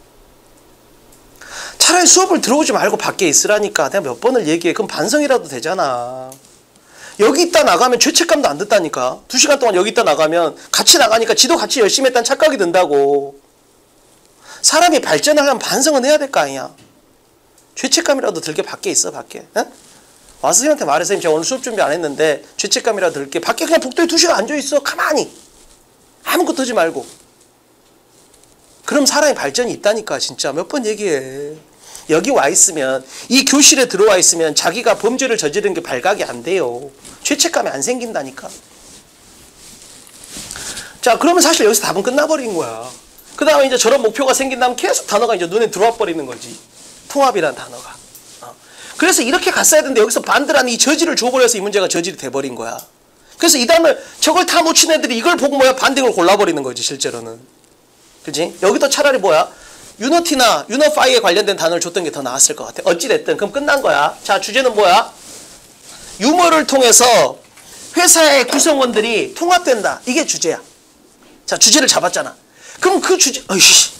차라리 수업을 들어오지 말고 밖에 있으라니까. 내가 몇 번을 얘기해. 그럼 반성이라도 되잖아. 여기 있다 나가면 죄책감도 안 든다니까. 두 시간 동안 여기 있다 나가면 같이 나가니까 지도 같이 열심히 했다는 착각이 든다고. 사람이 발전을 하려면 반성은 해야 될 거 아니야. 죄책감이라도 들게 밖에 있어, 밖에. 에? 와서 선생님한테 말해. 선생님 제가 오늘 수업 준비 안 했는데 죄책감이라도 들게. 밖에 그냥 복도에 두 시간 앉아있어. 가만히. 아무것도 하지 말고. 그럼 사람이 발전이 있다니까. 진짜 몇 번 얘기해. 여기 와 있으면, 이 교실에 들어와 있으면 자기가 범죄를 저지른 게 발각이 안 돼요. 죄책감이 안 생긴다니까. 자, 그러면 사실 여기서 답은 끝나버린 거야. 그 다음에 이제 저런 목표가 생긴다면 계속 단어가 이제 눈에 들어와 버리는 거지. 통합이라는 단어가. 어. 그래서 이렇게 갔어야 되는데 여기서 반대라는 이 저지를 줘버려서 이 문제가 저질이 돼버린 거야. 그래서 이 단어를, 저걸 다 놓친 애들이 이걸 보고 뭐야? 반딩을 골라버리는 거지, 실제로는. 그치? 여기도 차라리 뭐야? 유너티나 유너파이에 관련된 단어를 줬던 게 더 나았을 것 같아. 어찌됐든 그럼 끝난 거야. 자, 주제는 뭐야? 유머를 통해서 회사의 구성원들이 통합된다. 이게 주제야. 자, 주제를 잡았잖아. 그럼 그 주제, 어이씨.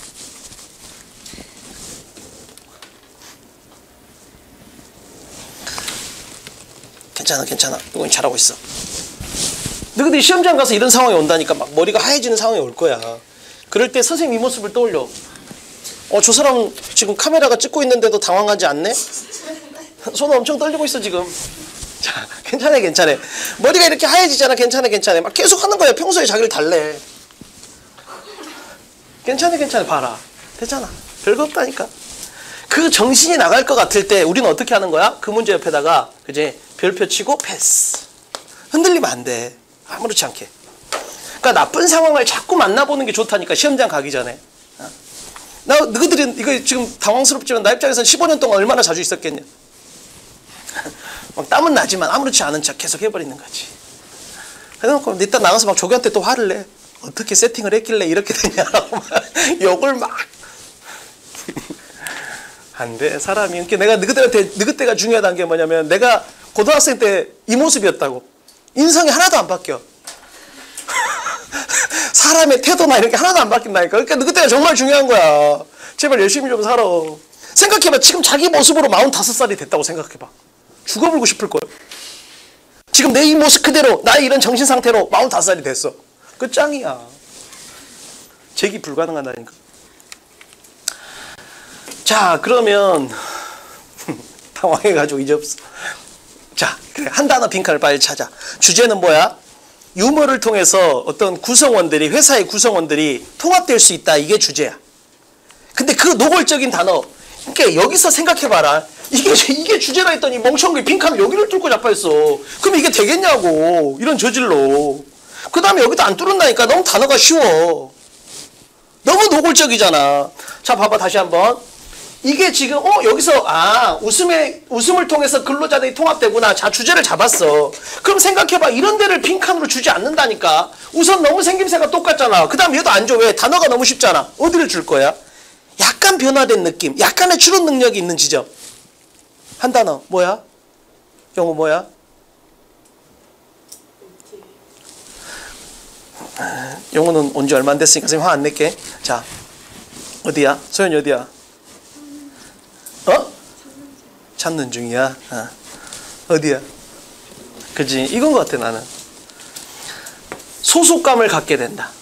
괜찮아, 괜찮아. 이건 잘하고 있어. 너희들이 시험장 가서 이런 상황이 온다니까 막 머리가 하얘지는 상황이 올 거야. 그럴 때 선생님 이 모습을 떠올려. 어, 저 사람 지금 카메라가 찍고 있는데도 당황하지 않네? 손 엄청 떨리고 있어 지금. 자, 괜찮아 괜찮아. 머리가 이렇게 하얘지잖아. 괜찮아 괜찮아. 막 계속 하는 거야. 평소에 자기를 달래. 괜찮아 괜찮아. 봐라. 되잖아. 별거 없다니까. 그 정신이 나갈 것 같을 때 우리는 어떻게 하는 거야? 그 문제 옆에다가 그제 별표 치고 패스. 흔들리면 안 돼. 아무렇지 않게. 그러니까 나쁜 상황을 자꾸 만나보는 게 좋다니까. 시험장 가기 전에. 나, 너희들은 이거 지금 당황스럽지만 나 입장에서는 십오 년 동안 얼마나 자주 있었겠냐. 막 땀은 나지만 아무렇지 않은 척 계속 해버리는 거지. 해놓고 이따 나가서 막 조교한테 또 화를 내. 어떻게 세팅을 했길래 이렇게 되냐라고 막 욕을 막. 안 돼, 사람이. 그러니까 내가 너희들한테, 너희때가 중요하다는 게 뭐냐면 내가 고등학생 때 이 모습이었다고. 인성이 하나도 안 바뀌어. 사람의 태도나 이런 게 하나도 안 바뀐다니까. 그러니까 너희때가 정말 중요한 거야. 제발 열심히 좀 살아. 생각해봐. 지금 자기 모습으로 마흔다섯 살이 됐다고 생각해봐. 죽어버리고 싶을걸. 지금 내 이 모습 그대로 나의 이런 정신 상태로 마흔다섯 살이 됐어. 끝장이야. 재기 불가능하다니까. 자, 그러면 당황해가지고 이제 없어. 자, 그래. 한 단어 빈칸을 빨리 찾아. 주제는 뭐야? 유머를 통해서 어떤 구성원들이, 회사의 구성원들이 통합될 수 있다. 이게 주제야. 근데 그 노골적인 단어, 그러니까 여기서 생각해봐라. 이게, 이게 주제라 했더니 멍청한 게 빈칸을 여기를 뚫고 잡아있어. 그럼 이게 되겠냐고. 이런 저질로. 그 다음에 여기도 안 뚫은다니까. 너무 단어가 쉬워. 너무 노골적이잖아. 자, 봐봐. 다시 한번. 이게 지금 어 여기서 아 웃음의 웃음을 통해서 근로자들이 통합되구나. 자, 주제를 잡았어. 그럼 생각해봐. 이런 데를 빈칸으로 주지 않는다니까. 우선 너무 생김새가 똑같잖아. 그 다음 얘도 안 줘. 왜? 단어가 너무 쉽잖아. 어디를 줄 거야? 약간 변화된 느낌, 약간의 추론 능력이 있는 지점. 한 단어 뭐야? 영어 뭐야? 영어는 온 지 얼마 안 됐으니까 선생님 화 안 낼게. 자, 어디야? 소연이 어디야? 어? 찾는 중이야. 어. 어디야? 그지? 이건 것 같아 나는. 소속감을 갖게 된다.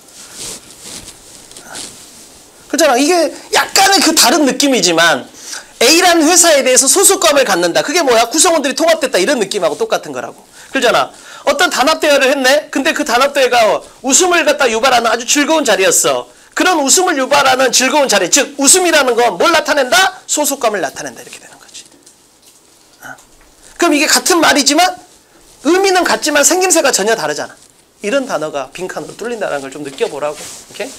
그렇잖아. 이게 약간의 그 다른 느낌이지만 A라는 회사에 대해서 소속감을 갖는다. 그게 뭐야? 구성원들이 통합됐다. 이런 느낌하고 똑같은 거라고. 그러잖아. 어떤 단합대회를 했네? 근데 그 단합대회가 웃음을 갖다 유발하는 아주 즐거운 자리였어. 그런 웃음을 유발하는 즐거운 자리, 즉 웃음이라는 건 뭘 나타낸다? 소속감을 나타낸다. 이렇게 되는 거지. 어. 그럼 이게 같은 말이지만 의미는 같지만 생김새가 전혀 다르잖아. 이런 단어가 빈칸으로 뚫린다는 걸 좀 느껴보라고. 오케이?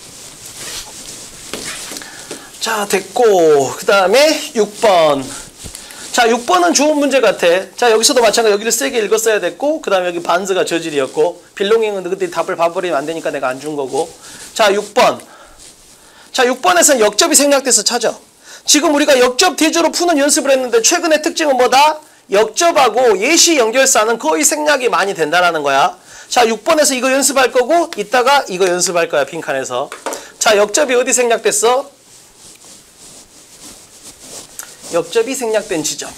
자, 됐고 그 다음에 육 번. 자, 육 번은 좋은 문제 같아. 자, 여기서도 마찬가지로 여기를 세게 읽었어야 됐고 그 다음에 여기 반즈가 저질이었고 빌롱잉은 그때 답을 봐버리면 안 되니까 내가 안 준 거고. 자, 육 번. 자, 육 번에서는 역접이 생략돼서 찾아. 지금 우리가 역접 대조로 푸는 연습을 했는데 최근의 특징은 뭐다? 역접하고 예시 연결사는 거의 생략이 많이 된다는 거야. 자, 육 번에서 이거 연습할 거고 이따가 이거 연습할 거야. 빈칸에서. 자, 역접이 어디 생략됐어? 역접이 생략된 지점.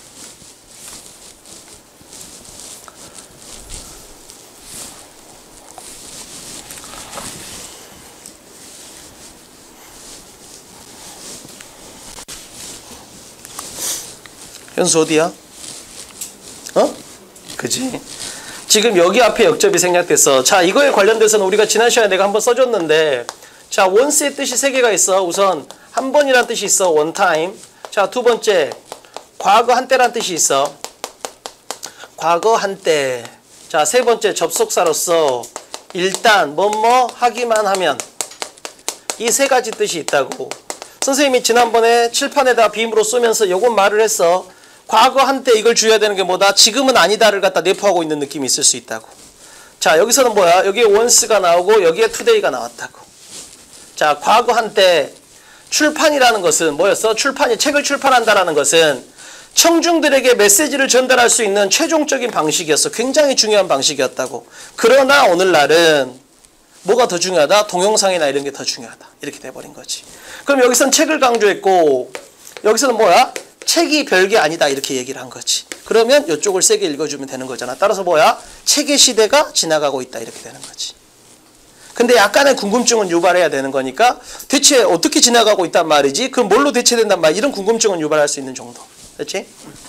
현수 어디야? 어? 그지? 지금 여기 앞에 역접이 생략됐어. 자, 이거에 관련돼서는 우리가 지난 시간에 내가 한번 써줬는데, 자, once의 뜻이 세 개가 있어. 우선 한 번이란 뜻이 있어. one time. 자, 두 번째 과거 한때란 뜻이 있어. 과거 한때. 자, 세 번째 접속사로서 일단 뭐뭐 하기만 하면. 이 세 가지 뜻이 있다고. 선생님이 지난번에 칠판에다 빔으로 쏘면서 요건 말을 했어. 과거 한때 이걸 주의해야 되는 게 뭐다? 지금은 아니다를 갖다 내포하고 있는 느낌이 있을 수 있다고. 자, 여기서는 뭐야? 여기에 once가 나오고 여기에 today가 나왔다고. 자, 과거 한때 출판이라는 것은 뭐였어? 출판이 책을 출판한다라는 것은 청중들에게 메시지를 전달할 수 있는 최종적인 방식이었어. 굉장히 중요한 방식이었다고. 그러나 오늘날은 뭐가 더 중요하다? 동영상이나 이런 게 더 중요하다. 이렇게 돼버린 거지. 그럼 여기서는 책을 강조했고 여기서는 뭐야? 책이 별게 아니다. 이렇게 얘기를 한 거지. 그러면 이쪽을 세게 읽어주면 되는 거잖아. 따라서 뭐야? 책의 시대가 지나가고 있다. 이렇게 되는 거지. 근데 약간의 궁금증은 유발해야 되는 거니까 대체 어떻게 지나가고 있단 말이지? 그럼 뭘로 대체된단 말이야? 이런 궁금증은 유발할 수 있는 정도. 됐지?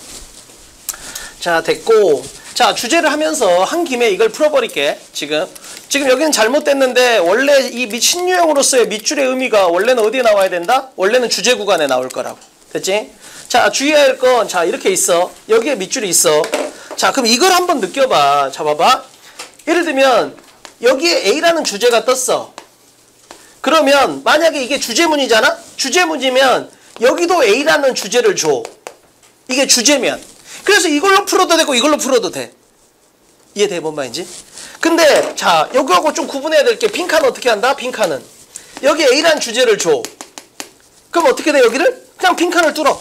자, 됐고. 자, 주제를 하면서 한 김에 이걸 풀어버릴게. 지금. 지금 여기는 잘못됐는데 원래 이 밑 신유형으로서의 밑줄의 의미가 원래는 어디에 나와야 된다? 원래는 주제 구간에 나올 거라고. 됐지? 자, 주의해야 할 건 자, 이렇게 있어. 여기에 밑줄이 있어. 자, 그럼 이걸 한번 느껴봐. 자, 봐봐. 예를 들면 여기에 A라는 주제가 떴어. 그러면 만약에 이게 주제문이잖아? 주제문이면 여기도 A라는 주제를 줘. 이게 주제면. 그래서 이걸로 풀어도 되고 이걸로 풀어도 돼. 이해돼? 뭔 말인지? 근데 자, 여기하고 좀 구분해야 될 게 빈칸은 어떻게 한다? 빈칸은 여기 A라는 주제를 줘. 그럼 어떻게 돼? 여기를? 그냥 빈칸을 뚫어.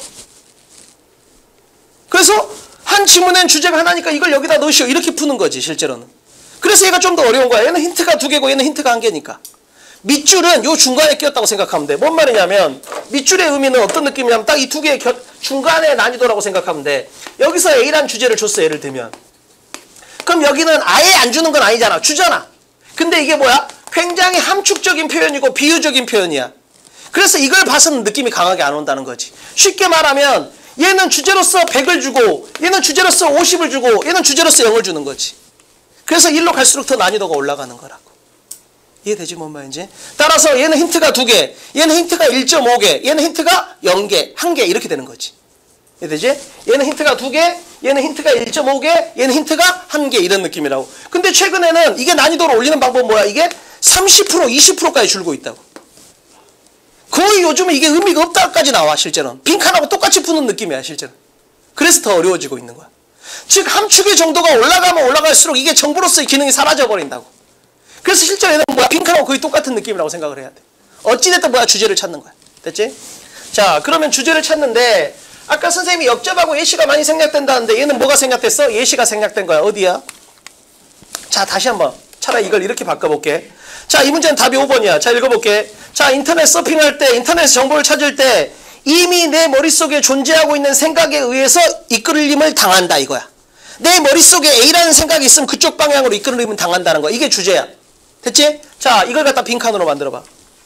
그래서 한 지문엔 주제가 하나니까 이걸 여기다 넣으시오. 이렇게 푸는 거지 실제로는. 그래서 얘가 좀 더 어려운 거야. 얘는 힌트가 두 개고 얘는 힌트가 한 개니까. 밑줄은 요 중간에 끼었다고 생각하면 돼. 뭔 말이냐면 밑줄의 의미는 어떤 느낌이냐면 딱 이 두 개의 중간의 난이도라고 생각하면 돼. 여기서 A라는 주제를 줬어. 예를 들면. 그럼 여기는 아예 안 주는 건 아니잖아. 주잖아. 근데 이게 뭐야? 굉장히 함축적인 표현이고 비유적인 표현이야. 그래서 이걸 봐서는 느낌이 강하게 안 온다는 거지. 쉽게 말하면 얘는 주제로서 백을 주고 얘는 주제로서 오십을 주고 얘는 주제로서 영을 주는 거지. 그래서 일로 갈수록 더 난이도가 올라가는 거라고. 이해되지? 뭔 말인지? 따라서 얘는 힌트가 두 개, 얘는 힌트가 일 점 오 개, 얘는 힌트가 영 개, 한 개 이렇게 되는 거지. 이해되지? 얘는 힌트가 두 개, 얘는 힌트가 일 점 오 개, 얘는 힌트가 한 개 이런 느낌이라고. 근데 최근에는 이게 난이도를 올리는 방법은 뭐야? 이게 삼십 퍼센트, 이십 퍼센트까지 줄고 있다고. 거의 요즘에 이게 의미가 없다까지 나와 실제로는. 빈칸하고 똑같이 푸는 느낌이야 실제로. 그래서 더 어려워지고 있는 거야. 즉 함축의 정도가 올라가면 올라갈수록 이게 정보로서의 기능이 사라져버린다고. 그래서 실제로 얘는 뭐야? 빈칸하고 거의 똑같은 느낌이라고 생각을 해야 돼. 어찌됐든 뭐야? 주제를 찾는 거야. 됐지? 자, 그러면 주제를 찾는데 아까 선생님이 역접하고 예시가 많이 생략된다는데 얘는 뭐가 생략됐어? 예시가 생략된 거야. 어디야? 자, 다시 한번 차라리 이걸 이렇게 바꿔볼게. 자, 이 문제는 답이 오 번이야. 자, 읽어볼게. 자, 인터넷 서핑할 때, 인터넷 정보를 찾을 때 이미 내 머릿속에 존재하고 있는 생각에 의해서 이끌림을 당한다 이거야. 내 머릿속에 A라는 생각이 있으면 그쪽 방향으로 이끌림을 당한다는 거야. 이게 주제야. 됐지? 자, 이걸 갖다 빈칸으로 만들어봐.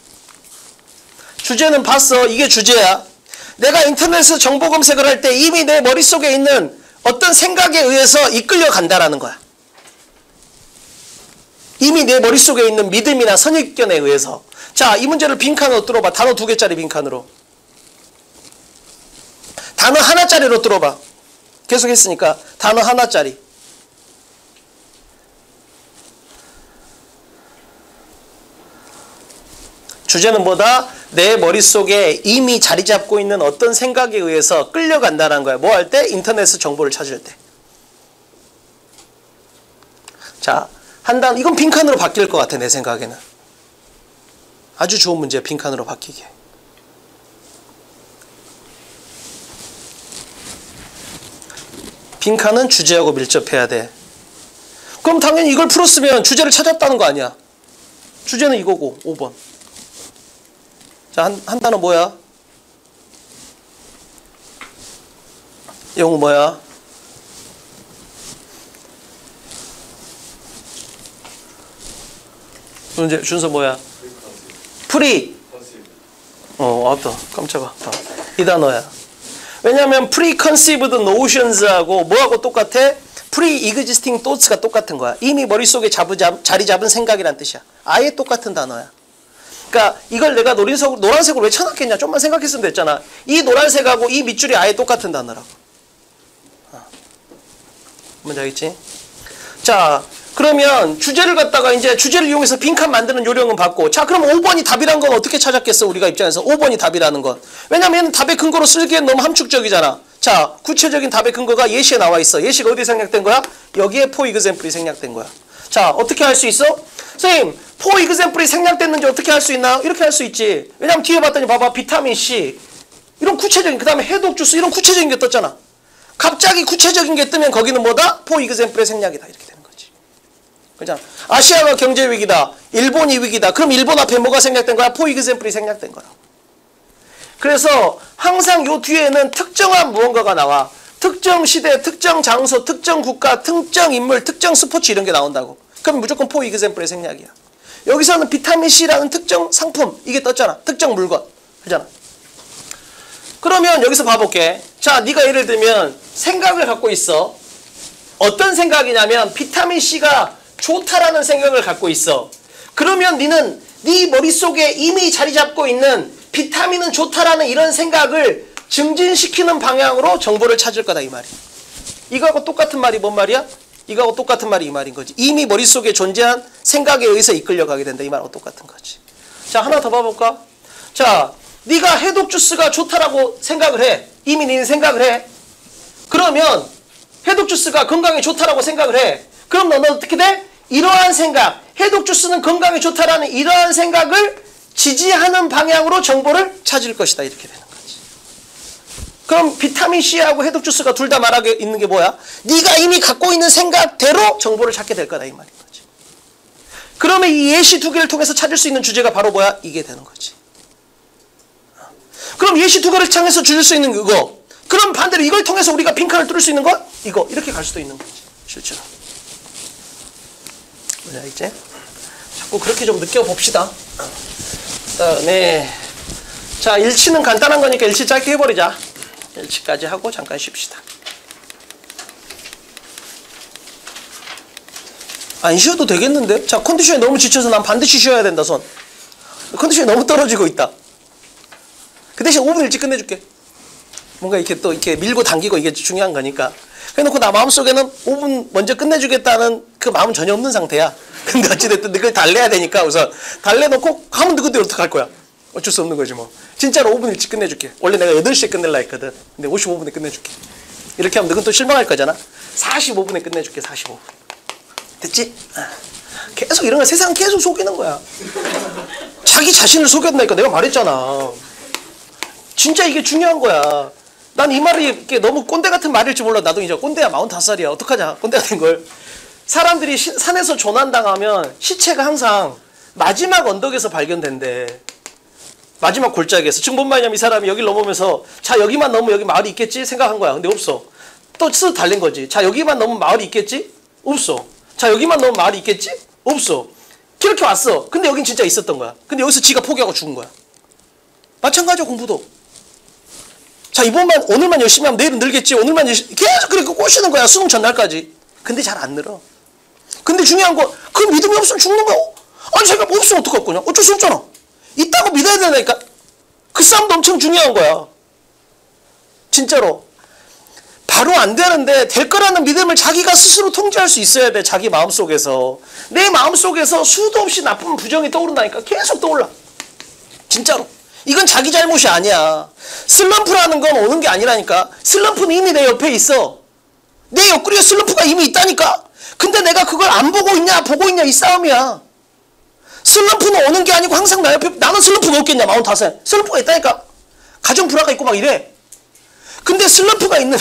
주제는 봤어. 이게 주제야. 내가 인터넷에서 정보 검색을 할 때 이미 내 머릿속에 있는 어떤 생각에 의해서 이끌려 간다라는 거야. 이미 내 머릿속에 있는 믿음이나 선입견에 의해서. 자, 이 문제를 빈칸으로 뚫어봐. 단어 두 개짜리 빈칸으로. 단어 하나짜리로 뚫어봐. 계속 했으니까 단어 하나짜리. 주제는 뭐다? 내 머릿속에 이미 자리 잡고 있는 어떤 생각에 의해서 끌려간다는 거야. 뭐 할 때? 인터넷에서 정보를 찾을 때. 자, 한 단, 이건 빈칸으로 바뀔 것 같아, 내 생각에는. 아주 좋은 문제야, 빈칸으로 바뀌게. 빈칸은 주제하고 밀접해야 돼. 그럼 당연히 이걸 풀었으면 주제를 찾았다는 거 아니야. 주제는 이거고, 오 번. 자, 한, 한 단어 뭐야? 영어 뭐야? 문제 준서 뭐야? 프리. 어, 왔다. 깜짝아. 어, 이 단어야. 왜냐면 preconceived notions하고 뭐하고 똑같아? pre-existing thoughts가 똑같은 거야. 이미 머릿속에 잡으자, 자리 잡은 생각이란 뜻이야. 아예 똑같은 단어야. 그러니까 이걸 내가 노란색, 노란색으로 왜 쳐놨겠냐? 좀만 생각했으면 됐잖아. 이 노란색하고 이 밑줄이 아예 똑같은 단어라고. 어. 뭔지 알겠지? 자, 그러면 주제를 갖다가 이제 주제를 이용해서 빈칸 만드는 요령은 받고, 자, 그럼 오 번이 답이란 건 어떻게 찾았겠어? 우리가 입장에서 오 번이 답이라는 건. 왜냐면 얘는 답의 근거로 쓰기엔 너무 함축적이잖아. 자, 구체적인 답의 근거가 예시에 나와 있어. 예시가 어디에 생략된 거야? 여기에 for example이 생략된 거야. 자, 어떻게 할 수 있어? 선생님, for example이 생략됐는지 어떻게 할 수 있나? 이렇게 할 수 있지. 왜냐면 뒤에 봤더니 봐봐. 비타민 C. 이런 구체적인, 그 다음에 해독 주스 이런 구체적인 게 떴잖아. 갑자기 구체적인 게 뜨면 거기는 뭐다? for example의 생략이다. 이렇게 되는 거지. 그죠? 아시아가 경제 위기다. 일본이 위기다. 그럼 일본 앞에 뭐가 생략된 거야? for example이 생략된 거야. 그래서 항상 요 뒤에는 특정한 무언가가 나와. 특정 시대, 특정 장소, 특정 국가, 특정 인물, 특정 스포츠 이런 게 나온다고. 그럼 무조건 for example의 생략이야. 여기서는 비타민 C라는 특정 상품 이게 떴잖아. 특정 물건. 그잖아. 그러면 여기서 봐볼게. 자, 네가 예를 들면 생각을 갖고 있어. 어떤 생각이냐면 비타민 C가 좋다라는 생각을 갖고 있어. 그러면 니는 네 머릿속에 이미 자리 잡고 있는 비타민은 좋다라는 이런 생각을 증진시키는 방향으로 정보를 찾을 거다 이 말이야. 이거하고 똑같은 말이 뭔 말이야? 이거하고 똑같은 말이 이 말인 거지. 이미 머릿속에 존재한 생각에 의해서 이끌려가게 된다 이 말하고 똑같은 거지. 자, 하나 더 봐볼까? 자, 네가 해독 주스가 좋다라고 생각을 해. 이미 네는 생각을 해. 그러면 해독 주스가 건강에 좋다라고 생각을 해. 그럼 너는 어떻게 돼? 이러한 생각, 해독 주스는 건강에 좋다라는 이러한 생각을 지지하는 방향으로 정보를 찾을 것이다. 이렇게 되는 거지. 그럼 비타민 C하고 해독 주스가 둘 다 말하게 있는 게 뭐야? 네가 이미 갖고 있는 생각대로 정보를 찾게 될 거다. 이 말인 거지. 그러면 이 예시 두 개를 통해서 찾을 수 있는 주제가 바로 뭐야? 이게 되는 거지. 그럼 예시 두 개를 통해서 줄일 수 있는 그거. 그럼 반대로 이걸 통해서 우리가 빈칸을 뚫을 수 있는 거? 이거. 이렇게 갈 수도 있는 거지. 실제로. 뭐냐 이제? 자꾸 그렇게 좀 느껴봅시다. 네. 자, 일치는 간단한 거니까 일치 짧게 해버리자. 일치까지 하고 잠깐 쉽시다. 안 쉬어도 되겠는데? 자, 컨디션이 너무 지쳐서 난 반드시 쉬어야 된다, 손. 컨디션이 너무 떨어지고 있다. 그 대신 오 분 일찍 끝내줄게. 뭔가 이렇게 또 이렇게 밀고 당기고 이게 중요한 거니까. 그래놓고 나 마음속에는 오 분 먼저 끝내주겠다는 그 마음은 전혀 없는 상태야. 근데 어찌됐든 그걸 달래야 되니까 우선 달래놓고 하면 그때 어떡할 거야. 어쩔 수 없는 거지 뭐. 진짜로 오 분 일찍 끝내줄게. 원래 내가 여덟 시에 끝낼라 했거든. 근데 오십오 분에 끝내줄게. 이렇게 하면 너는 또 실망할 거잖아. 사십오 분에 끝내줄게. 사십오 분. 됐지? 계속 이런 거 세상 계속 속이는 거야. 자기 자신을 속였다니까 내가 말했잖아. 진짜 이게 중요한 거야. 난 이 말이 이렇게 너무 꼰대 같은 말일지 몰라. 나도 이제 꼰대야. 마흔다섯 살이야. 어떡하냐. 꼰대가 된 걸. 사람들이 시, 산에서 조난당하면 시체가 항상 마지막 언덕에서 발견된대. 마지막 골짜기에서. 지금 뭔 말이냐면 이 사람이 여기를 넘으면서 자 여기만 넘으면 여기 마을이 있겠지 생각한 거야. 근데 없어. 또 스스로 달린 거지. 자 여기만 넘으면 마을이 있겠지? 없어. 자 여기만 넘으면 마을이 있겠지? 없어. 이렇게 왔어. 근데 여긴 진짜 있었던 거야. 근데 여기서 지가 포기하고 죽은 거야. 마찬가지야 공부도. 자 이번만 오늘만 열심히 하면 내일은 늘겠지. 오늘만 열심히 계속 그렇게 꼬시는 거야. 수능 전날까지. 근데 잘 안 늘어. 근데 중요한 거 그 믿음이 없으면 죽는 거야. 아니 제가 뭐 없으면 어떡할 거냐. 어쩔 수 없잖아. 있다고 믿어야 되니까. 그 싸움도 엄청 중요한 거야. 진짜로. 바로 안 되는데 될 거라는 믿음을 자기가 스스로 통제할 수 있어야 돼. 자기 마음속에서. 내 마음속에서 수도 없이 나쁜 부정이 떠오른다니까. 계속 떠올라. 진짜로. 이건 자기 잘못이 아니야. 슬럼프라는 건 오는 게 아니라니까. 슬럼프는 이미 내 옆에 있어. 내 옆구리에 슬럼프가 이미 있다니까. 근데 내가 그걸 안 보고 있냐 보고 있냐 이 싸움이야. 슬럼프는 오는 게 아니고 항상 나 옆에. 나는 슬럼프가 없겠냐 마흔다섯. 슬럼프가 있다니까. 가정 불화가 있고 막 이래. 근데 슬럼프가 있는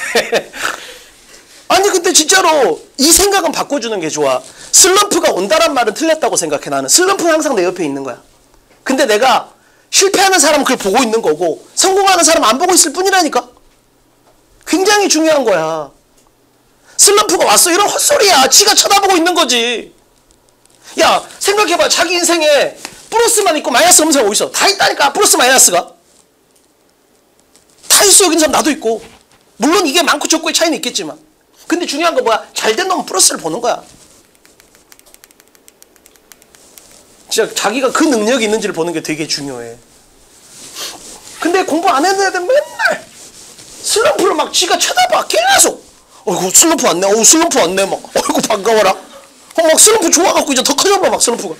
아니 근데 진짜로 이 생각은 바꿔주는 게 좋아. 슬럼프가 온다란 말은 틀렸다고 생각해. 나는 슬럼프는 항상 내 옆에 있는 거야. 근데 내가 실패하는 사람은 그걸 보고 있는 거고 성공하는 사람은 안 보고 있을 뿐이라니까. 굉장히 중요한 거야. 슬럼프가 왔어 이런 헛소리야. 지가 쳐다보고 있는 거지. 야 생각해봐. 자기 인생에 플러스만 있고 마이너스 없는 사람 어디 있어? 다 있다니까. 플러스 마이너스가 다 있어. 여기 있는 사람 나도 있고. 물론 이게 많고 적고의 차이는 있겠지만. 근데 중요한 거 뭐야? 잘된 놈은 플러스를 보는 거야. 진짜 자기가 그 능력이 있는지를 보는 게 되게 중요해. 근데 공부 안 했는 애들 맨날 슬럼프를 막 지가 쳐다봐. 계속. 어이구 슬럼프 왔네. 어우 슬럼프 왔네. 막 어이구 반가워라. 어, 막 슬럼프 좋아갖고 이제 더 커져봐. 막 슬럼프가.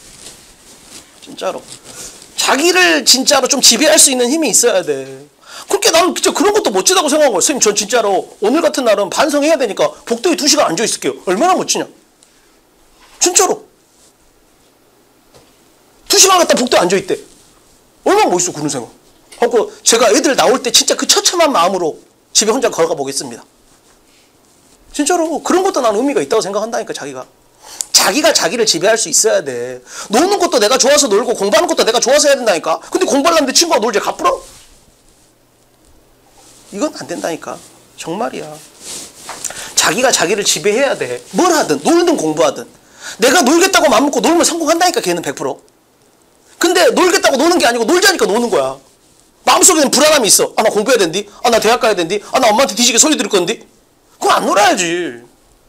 진짜로. 자기를 진짜로 좀 지배할 수 있는 힘이 있어야 돼. 그렇게 나는 진짜 그런 것도 멋지다고 생각한 거예요. 선생님 전 진짜로 오늘 같은 날은 반성해야 되니까 복도에 두 시간 앉아 있을게요. 얼마나 멋지냐. 진짜로. 두 시간 갖다 복도에 앉아 있대. 얼마나 멋있어 그런 생각. 하고 제가 애들 나올 때 진짜 그 처참한 마음으로 집에 혼자 걸어가 보겠습니다. 진짜로 그런 것도 나는 의미가 있다고 생각한다니까. 자기가 자기가 자기를 지배할 수 있어야 돼. 노는 것도 내가 좋아서 놀고 공부하는 것도 내가 좋아서 해야 된다니까. 근데 공부하려는데 친구가 놀지 갚으러? 이건 안 된다니까. 정말이야. 자기가 자기를 지배해야 돼. 뭘 하든 놀든 공부하든. 내가 놀겠다고 마음먹고 놀면 성공한다니까. 걔는 백 퍼센트. 근데 놀겠다고 노는 게 아니고 놀자니까 노는 거야. 마음속에는 불안함이 있어. 아 나 공부해야 된디. 아 나 대학 가야 된디. 아 나 엄마한테 뒤지게 소리 들을 건디. 그럼 안 놀아야지.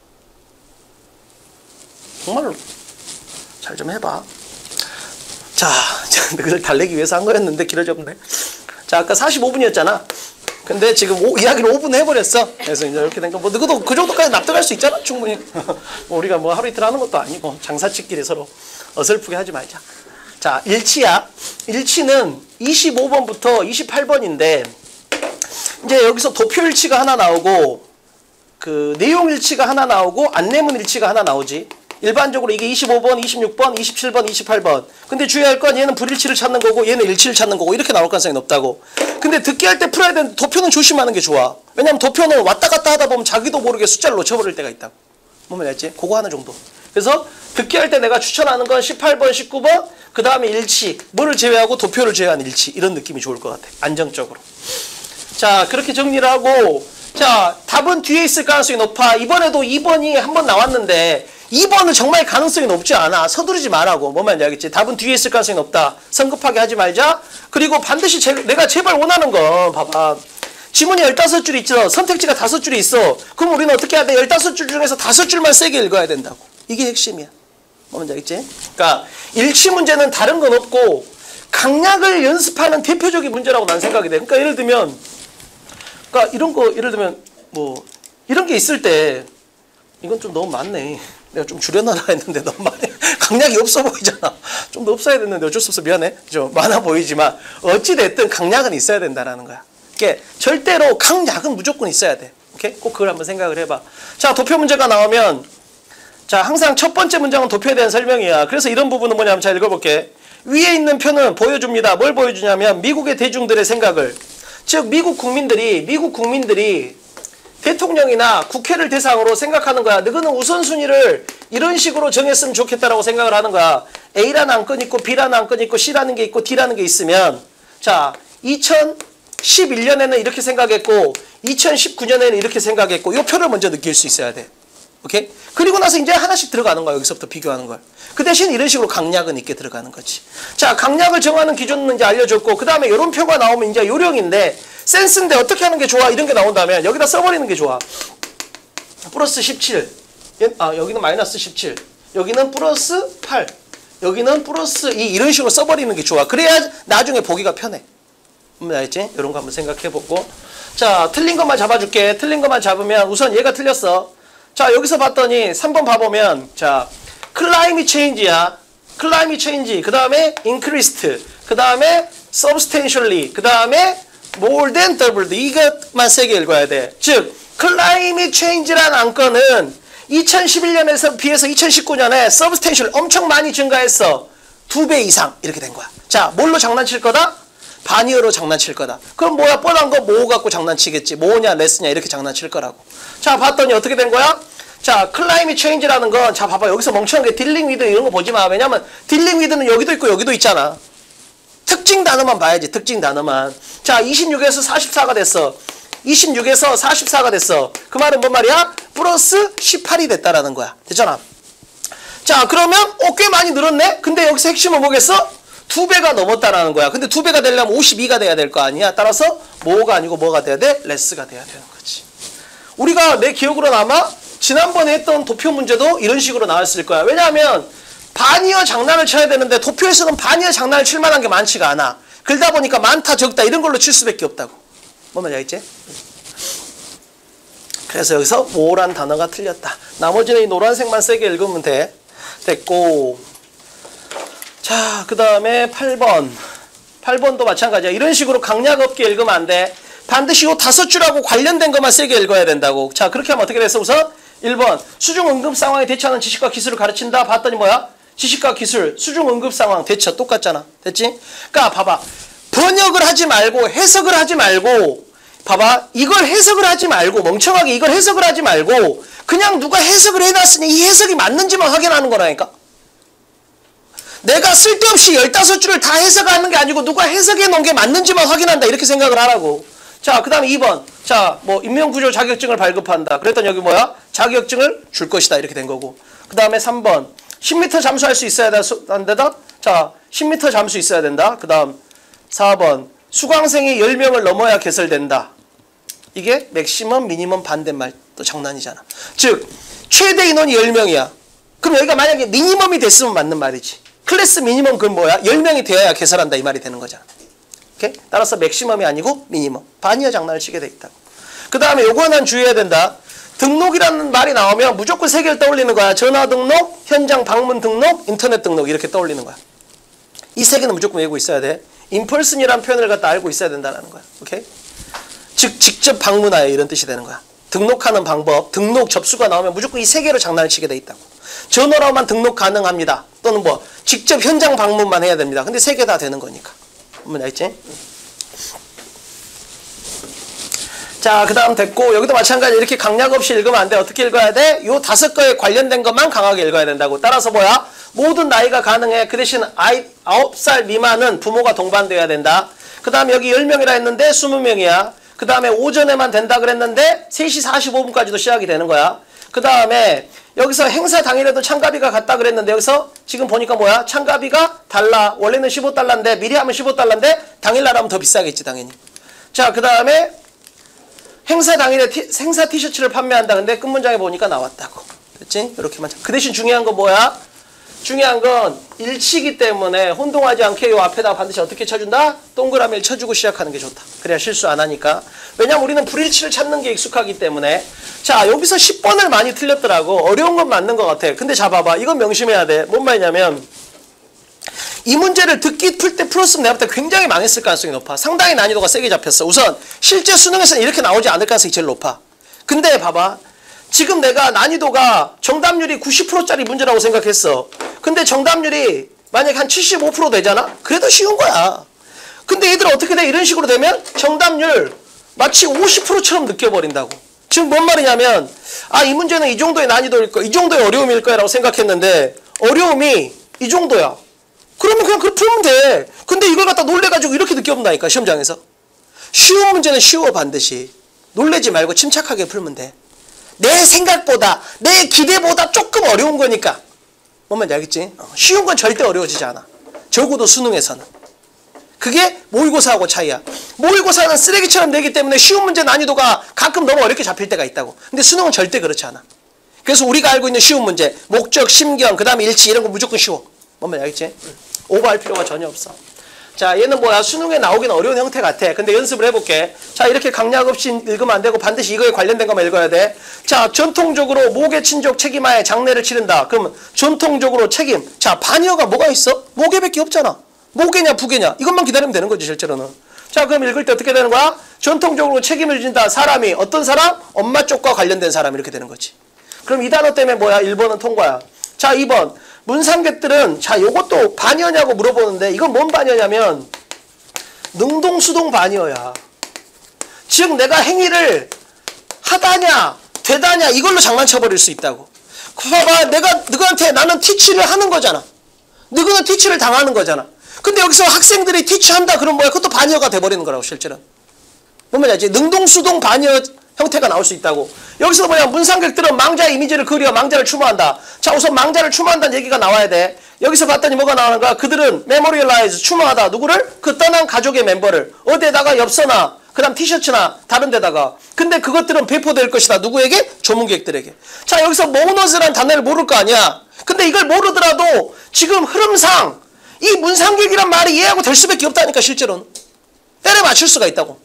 정말로. 잘 좀 해봐. 자, 그걸 달래기 위해서 한 거였는데 길어졌네. 자, 아까 사십오 분이었잖아. 근데 지금 오, 이야기를 오 분 해버렸어. 그래서 이제 이렇게 된 거, 뭐, 너도 그 정도까지 납득할 수 있잖아, 충분히. 뭐 우리가 뭐 하루 이틀 하는 것도 아니고, 장사치끼리 서로 어설프게 하지 말자. 자, 일치야. 일치는 이십오 번부터 이십팔 번인데, 이제 여기서 도표 일치가 하나 나오고, 그, 내용 일치가 하나 나오고, 안내문 일치가 하나 나오지. 일반적으로 이게 이십오 번, 이십육 번, 이십칠 번, 이십팔 번. 근데 주의할 건 얘는 불일치를 찾는 거고 얘는 일치를 찾는 거고 이렇게 나올 가능성이 높다고. 근데 듣기 할 때 풀어야 되는 도표는 조심하는 게 좋아. 왜냐면 도표는 왔다 갔다 하다 보면 자기도 모르게 숫자를 놓쳐버릴 때가 있다고. 뭔 말이지? 그거 하는 정도. 그래서 듣기 할 때 내가 추천하는 건 십팔 번, 십구 번, 그 다음에 일치. 뭐를 제외하고 도표를 제외한 일치. 이런 느낌이 좋을 것 같아. 안정적으로. 자, 그렇게 정리를 하고, 자, 답은 뒤에 있을 가능성이 높아. 이번에도 이 번이 한 번 나왔는데 이 번은 정말 가능성이 높지 않아. 서두르지 말라고. 뭔 말인지 알겠지? 답은 뒤에 있을 가능성이 높다. 성급하게 하지 말자. 그리고 반드시 제, 내가 제발 원하는 건 봐봐. 지문이 열다섯 줄 있죠. 선택지가 다섯 줄이 있어. 그럼 우리는 어떻게 해야 돼? 열다섯 줄 중에서 다섯 줄만 세게 읽어야 된다고. 이게 핵심이야. 뭔지 알겠지? 그러니까 일치 문제는 다른 건 없고 강약을 연습하는 대표적인 문제라고 난 생각이 돼. 그러니까 예를 들면 그러니까 이런 거 예를 들면 뭐 이런 게 있을 때 이건 좀 너무 많네. 내가 좀 줄여놔라 했는데 너무 많이 강약이 없어 보이잖아. 좀 더 없어야 됐는데 어쩔 수 없어. 미안해. 좀 많아 보이지만 어찌됐든 강약은 있어야 된다라는 거야. 이게 절대로 강약은 무조건 있어야 돼. 오케이? 꼭 그걸 한번 생각을 해봐. 자, 도표 문제가 나오면 자, 항상 첫 번째 문장은 도표에 대한 설명이야. 그래서 이런 부분은 뭐냐면 잘 읽어볼게. 위에 있는 표는 보여줍니다. 뭘 보여주냐면 미국의 대중들의 생각을. 즉 미국 국민들이 미국 국민들이 대통령이나 국회를 대상으로 생각하는 거야. 너희는 우선순위를 이런 식으로 정했으면 좋겠다라고 생각을 하는 거야. A라는 안건 있고 B라는 안건 있고 C라는 게 있고 D라는 게 있으면 자 이천십일 년에는 이렇게 생각했고 이천십구 년에는 이렇게 생각했고 이 표를 먼저 느낄 수 있어야 돼. 오케이? 그리고 나서 이제 하나씩 들어가는 거야. 여기서부터 비교하는 걸. 그 대신 이런 식으로 강약은 있게 들어가는 거지. 자, 강약을 정하는 기준은 이제 알려줬고 그 다음에 이런 표가 나오면 이제 요령인데 센스인데 어떻게 하는 게 좋아? 이런 게 나온다면 여기다 써버리는 게 좋아. 플러스 십칠. 아, 여기는 마이너스 십칠. 여기는 플러스 팔. 여기는 플러스 이. 이런 식으로 써버리는 게 좋아. 그래야 나중에 보기가 편해. 알겠지? 이런 거 한번 생각해보고. 자, 틀린 것만 잡아줄게. 틀린 것만 잡으면 우선 얘가 틀렸어. 자, 여기서 봤더니 삼 번 봐보면 자, 클라이밋 체인지야. 클라이밋 체인지. 그 다음에 increased. 그 다음에 substantially. 그 다음에 more than doubled. 이것만 세게 읽어야 돼. 즉, 클라이밋 체인지라는 안건은 이천십일 년에서 비해서 이천십구 년에 substantial 엄청 많이 증가했어. 두 배 이상 이렇게 된 거야. 자, 뭘로 장난칠 거다? 반이어로 장난칠 거다. 그럼 뭐야? 뻔한 거 뭐 갖고 장난치겠지. 뭐냐, 레스냐 이렇게 장난칠 거라고. 자, 봤더니 어떻게 된 거야? 자, 클라이밋 체인지라는 건 자, 봐봐. 여기서 멍청한 게 딜링 위드 이런 거 보지 마. 왜냐면 딜링 위드는 여기도 있고 여기도 있잖아. 특징 단어만 봐야지. 특징 단어만. 자, 이십육에서 사십사가 됐어. 이십육에서 사십사가 됐어. 그 말은 뭔 말이야? 플러스 십팔이 됐다라는 거야. 됐잖아. 자, 그러면 어, 꽤 많이 늘었네? 근데 여기서 핵심은 뭐겠어? 두 배가 넘었다라는 거야. 근데 두 배가 되려면 오십이가 돼야 될 거 아니야? 따라서 뭐가 아니고 뭐가 돼야 돼? 레스가 돼야 되는 거지. 우리가 내 기억으로는 아마 지난번에 했던 도표 문제도 이런 식으로 나왔을 거야. 왜냐하면 반이어 장난을 쳐야 되는데 도표에서는 반이어 장난을 칠 만한 게 많지가 않아. 그러다 보니까 많다 적다 이런 걸로 칠 수밖에 없다고. 뭔 말인지 알겠지? 그래서 여기서 뭐란 단어가 틀렸다. 나머지는 이 노란색만 세게 읽으면 돼. 됐고. 자, 그 다음에 팔 번. 팔 번도 마찬가지야. 이런 식으로 강약 없게 읽으면 안 돼. 반드시 요 다섯 줄하고 관련된 것만 세게 읽어야 된다고. 자, 그렇게 하면 어떻게 됐어? 우선 일 번. 수중 응급 상황에 대처하는 지식과 기술을 가르친다. 봤더니 뭐야? 지식과 기술, 수중 응급 상황, 대처 똑같잖아. 됐지? 그러니까 봐봐. 번역을 하지 말고 해석을 하지 말고 봐봐. 이걸 해석을 하지 말고 멍청하게 이걸 해석을 하지 말고 그냥 누가 해석을 해놨으니 이 해석이 맞는지만 확인하는 거라니까. 내가 쓸데없이 열다섯 줄을 다 해석하는 게 아니고 누가 해석해 놓은 게 맞는지만 확인한다. 이렇게 생각을 하라고. 자, 그 다음에 이 번. 자, 뭐 인명구조 자격증을 발급한다. 그랬더니 여기 뭐야? 자격증을 줄 것이다. 이렇게 된 거고. 그 다음에 삼 번. 십 미터 잠수할 수 있어야 된다. 자, 십 미터 잠수 있어야 된다. 그 다음 사 번. 수강생이 열 명을 넘어야 개설된다. 이게 맥시멈, 미니멈 반대말. 또 장난이잖아. 즉, 최대 인원이 열 명이야. 그럼 여기가 만약에 미니멈이 됐으면 맞는 말이지. 클래스 미니멈 그건 뭐야? 열 명이 되어야 개설한다 이 말이 되는 거잖아. 오케이? 따라서 맥시멈이 아니고 미니멈. 반이어 장난을 치게 돼 있다고. 그 다음에 요거는 주의해야 된다. 등록이라는 말이 나오면 무조건 세 개를 떠올리는 거야. 전화 등록, 현장 방문 등록, 인터넷 등록 이렇게 떠올리는 거야. 이 세 개는 무조건 외우고 있어야 돼. 인펄슨이라는 표현을 갖다 알고 있어야 된다는 거야. 오케이? 즉 직접 방문하여 이런 뜻이 되는 거야. 등록하는 방법, 등록 접수가 나오면 무조건 이 세 개로 장난을 치게 돼 있다고. 전화로만 등록 가능합니다. 또는 뭐 직접 현장 방문만 해야 됩니다. 근데 세 개 다 되는 거니까. 뭔지 알지? 자, 그 다음 됐고 여기도 마찬가지 이렇게 강약 없이 읽으면 안 돼. 어떻게 읽어야 돼? 요 다섯 거에 관련된 것만 강하게 읽어야 된다고. 따라서 뭐야? 모든 나이가 가능해. 그 대신 아이, 아홉 살 미만은 부모가 동반돼야 된다. 그 다음에 여기 열 명이라 했는데 이십 명이야. 그 다음에 오전에만 된다 그랬는데 세 시 사십오 분까지도 시작이 되는 거야. 그 다음에 여기서 행사 당일에도 참가비가 같다 그랬는데 여기서 지금 보니까 뭐야? 참가비가 달라. 원래는 십오 달러인데 미리 하면 십오 달러인데 당일날 하면 더 비싸겠지 당연히. 자, 그 다음에 행사 당일에 티, 행사 티셔츠를 판매한다. 근데 끝 문장에 보니까 나왔다고. 됐지? 이렇게만. 그 대신 중요한 건 뭐야? 중요한 건 일치기 때문에 혼동하지 않게 요 앞에다 반드시 어떻게 쳐준다? 동그라미를 쳐주고 시작하는 게 좋다. 그래야 실수 안 하니까. 왜냐면 우리는 불일치를 찾는 게 익숙하기 때문에. 자, 여기서 십 번을 많이 틀렸더라고. 어려운 건 맞는 것 같아. 근데 자, 봐봐. 이건 명심해야 돼. 뭔 말이냐면 이 문제를 듣기 풀 때 풀었으면 내가 볼 때 굉장히 망했을 가능성이 높아. 상당히 난이도가 세게 잡혔어. 우선 실제 수능에서는 이렇게 나오지 않을 가능성이 제일 높아. 근데 봐봐. 지금 내가 난이도가 정답률이 구십 퍼센트짜리 문제라고 생각했어. 근데 정답률이 만약에 한 칠십오 퍼센트 되잖아? 그래도 쉬운 거야. 근데 얘들 어떻게 돼? 이런 식으로 되면 정답률 마치 오십 퍼센트처럼 느껴버린다고. 지금 뭔 말이냐면 아, 이 문제는 이 정도의 난이도일 거야, 이 정도의 어려움일 거야 라고 생각했는데 어려움이 이 정도야. 그러면 그냥 그걸 풀면 돼. 근데 이걸 갖다 놀래가지고 이렇게 느껴본다니까, 시험장에서. 쉬운 문제는 쉬워, 반드시. 놀래지 말고 침착하게 풀면 돼. 내 생각보다, 내 기대보다 조금 어려운 거니까. 뭔 말인지 알겠지? 어, 쉬운 건 절대 어려워지지 않아. 적어도 수능에서는. 그게 모의고사하고 차이야. 모의고사는 쓰레기처럼 내기 때문에 쉬운 문제 난이도가 가끔 너무 어렵게 잡힐 때가 있다고. 근데 수능은 절대 그렇지 않아. 그래서 우리가 알고 있는 쉬운 문제, 목적, 심경, 그 다음에 일치, 이런 거 무조건 쉬워. 뭔 말인지 알겠지? 응. 오버할 필요가 전혀 없어. 자, 얘는 뭐야? 수능에 나오기는 어려운 형태 같아. 근데 연습을 해볼게. 자, 이렇게 강약 없이 읽으면 안 되고 반드시 이거에 관련된 것만 읽어야 돼. 자, 전통적으로 목의 친족 책임하에 장례를 치른다. 그럼 전통적으로 책임. 자, 반의어가 뭐가 있어? 목에밖에 없잖아. 목에냐 부계냐 이것만 기다리면 되는 거지, 실제로는. 자, 그럼 읽을 때 어떻게 되는 거야? 전통적으로 책임을 진다. 사람이 어떤 사람? 엄마 쪽과 관련된 사람, 이렇게 되는 거지. 그럼 이 단어 때문에 뭐야? 일 번은 통과야. 자, 이 번 문상객들은, 자, 요것도 반의어냐고 물어보는데 이건 뭔 반의어냐면 능동수동 반의어야. 즉 내가 행위를 하다냐 되다냐 이걸로 장난쳐버릴 수 있다고. 봐봐, 내가 너한테 나는 티치를 하는 거잖아. 너는 티치를 당하는 거잖아. 근데 여기서 학생들이 티치한다 그럼 뭐야? 그것도 반의어가 돼버리는 거라고, 실제로는. 뭔 말이지? 능동수동 반의어 형태가 나올 수 있다고. 여기서 뭐야? 문상객들은 망자의 이미지를 그려 망자를 추모한다. 자, 우선 망자를 추모한다는 얘기가 나와야 돼. 여기서 봤더니 뭐가 나오는가? 그들은 메모리얼라이즈, 추모하다. 누구를? 그 떠난 가족의 멤버를. 어디에다가 엽서나 그 다음 티셔츠나 다른 데다가. 근데 그것들은 배포될 것이다. 누구에게? 조문객들에게. 자, 여기서 모너스라는 단어를 모를 거 아니야. 근데 이걸 모르더라도 지금 흐름상 이 문상객이란 말이 이해하고 될 수밖에 없다니까, 실제로는. 때려 맞출 수가 있다고.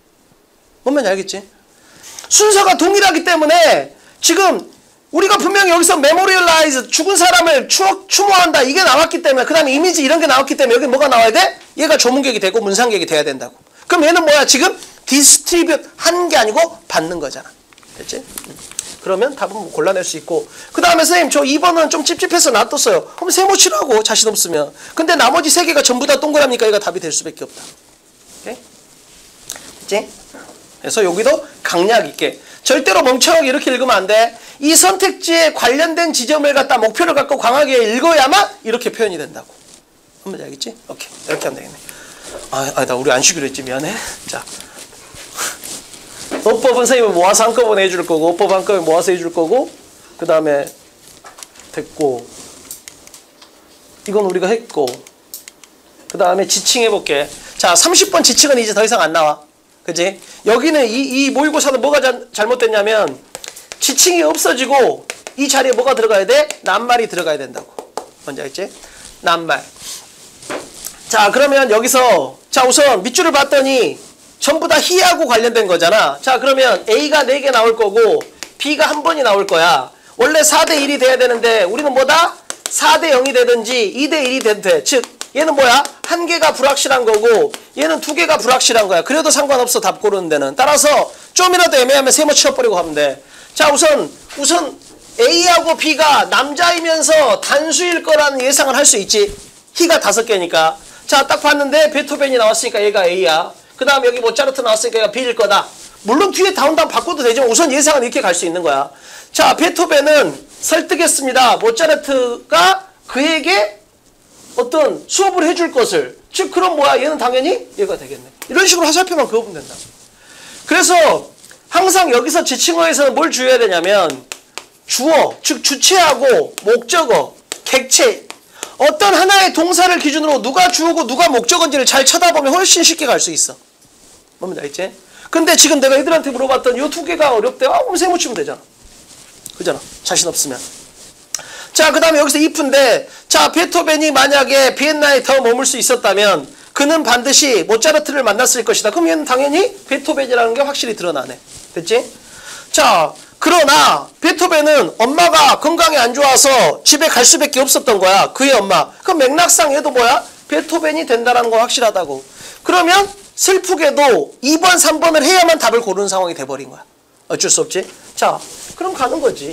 뭔 말인지 알겠지? 순서가 동일하기 때문에 지금 우리가 분명히 여기서 메모리얼라이즈, 죽은 사람을 추억, 추모한다 이게 나왔기 때문에, 그 다음에 이미지 이런 게 나왔기 때문에 여기 뭐가 나와야 돼? 얘가 조문객이 되고 문상객이 돼야 된다고. 그럼 얘는 뭐야? 지금 디스트리뷰트 하는 게 아니고 받는 거잖아. 됐지? 그러면 답은 뭐 골라낼 수 있고. 그 다음에 선생님 저 이 번은 좀 찝찝해서 놔뒀어요. 그럼 세모 치라고, 자신 없으면. 근데 나머지 세 개가 전부 다 동그라미니까 얘가 답이 될 수밖에 없다. 오케이? 됐지? 그래서 여기도 강약 있게. 절대로 멍청하게 이렇게 읽으면 안 돼. 이 선택지에 관련된 지점을 갖다 목표를 갖고 강하게 읽어야만 이렇게 표현이 된다고. 한번 알겠지? 오케이. 이렇게 하면 되겠네. 아, 아, 나 우리 안 쉬기로 했지. 미안해. 자. 어법은 선생님은 모아서 한꺼번에 해줄 거고, 어법 한꺼번에 모아서 해줄 거고, 그 다음에 됐고, 이건 우리가 했고, 그 다음에 지칭 해볼게. 자, 삼십 번 지칭은 이제 더 이상 안 나와. 그지? 여기는 이, 이 모의고사는 뭐가 자, 잘못됐냐면 지칭이 없어지고 이 자리에 뭐가 들어가야 돼? 낱말이 들어가야 된다고. 뭔지 알겠지? 낱말. 자, 그러면 여기서 자, 우선 밑줄을 봤더니 전부 다 히하고 관련된 거잖아. 자, 그러면 A가 네 개 나올 거고 B가 한 번이 나올 거야. 원래 사 대 일이 돼야 되는데 우리는 뭐다? 사 대 영이 되든지 이 대 일이 돼도 돼. 즉 얘는 뭐야? 한 개가 불확실한 거고 얘는 두 개가 불확실한 거야. 그래도 상관없어, 답 고르는 데는. 따라서 좀이라도 애매하면 세모 치워버리고 하면 돼. 자, 우선 우선 A하고 B가 남자이면서 단수일 거라는 예상을 할 수 있지. 히가 다섯 개니까. 자, 딱 봤는데 베토벤이 나왔으니까 얘가 A야. 그 다음 여기 모차르트 나왔으니까 얘가 B일 거다. 물론 뒤에 다운 다운 바꿔도 되지만 우선 예상은 이렇게 갈 수 있는 거야. 자, 베토벤은 설득했습니다. 모차르트가 그에게 어떤 수업을 해줄 것을. 즉 그럼 뭐야? 얘는 당연히 얘가 되겠네. 이런 식으로 화살표만 그어보면 된다. 그래서 항상 여기서 지칭어에서는 뭘 주의해야 되냐면 주어, 즉 주체하고 목적어, 객체, 어떤 하나의 동사를 기준으로 누가 주어고 누가 목적어인지를 잘 쳐다보면 훨씬 쉽게 갈 수 있어. 뭔지 알겠지? 근데 지금 내가 애들한테 물어봤더니 이 두 개가 어렵대. 아, 그럼 세모 치면 되잖아. 그잖아. 자신 없으면. 자, 그 다음에 여기서 if인데, 자, 베토벤이 만약에 비엔나에 더 머물 수 있었다면 그는 반드시 모차르트를 만났을 것이다. 그럼 얘는 당연히 베토벤이라는 게 확실히 드러나네. 됐지? 자, 그러나 베토벤은 엄마가 건강이 안 좋아서 집에 갈 수밖에 없었던 거야. 그의 엄마. 그럼 맥락상 얘도 뭐야? 베토벤이 된다는 건 확실하다고. 그러면 슬프게도 이 번, 삼 번을 해야만 답을 고르는 상황이 돼버린 거야. 어쩔 수 없지? 자, 그럼 가는 거지.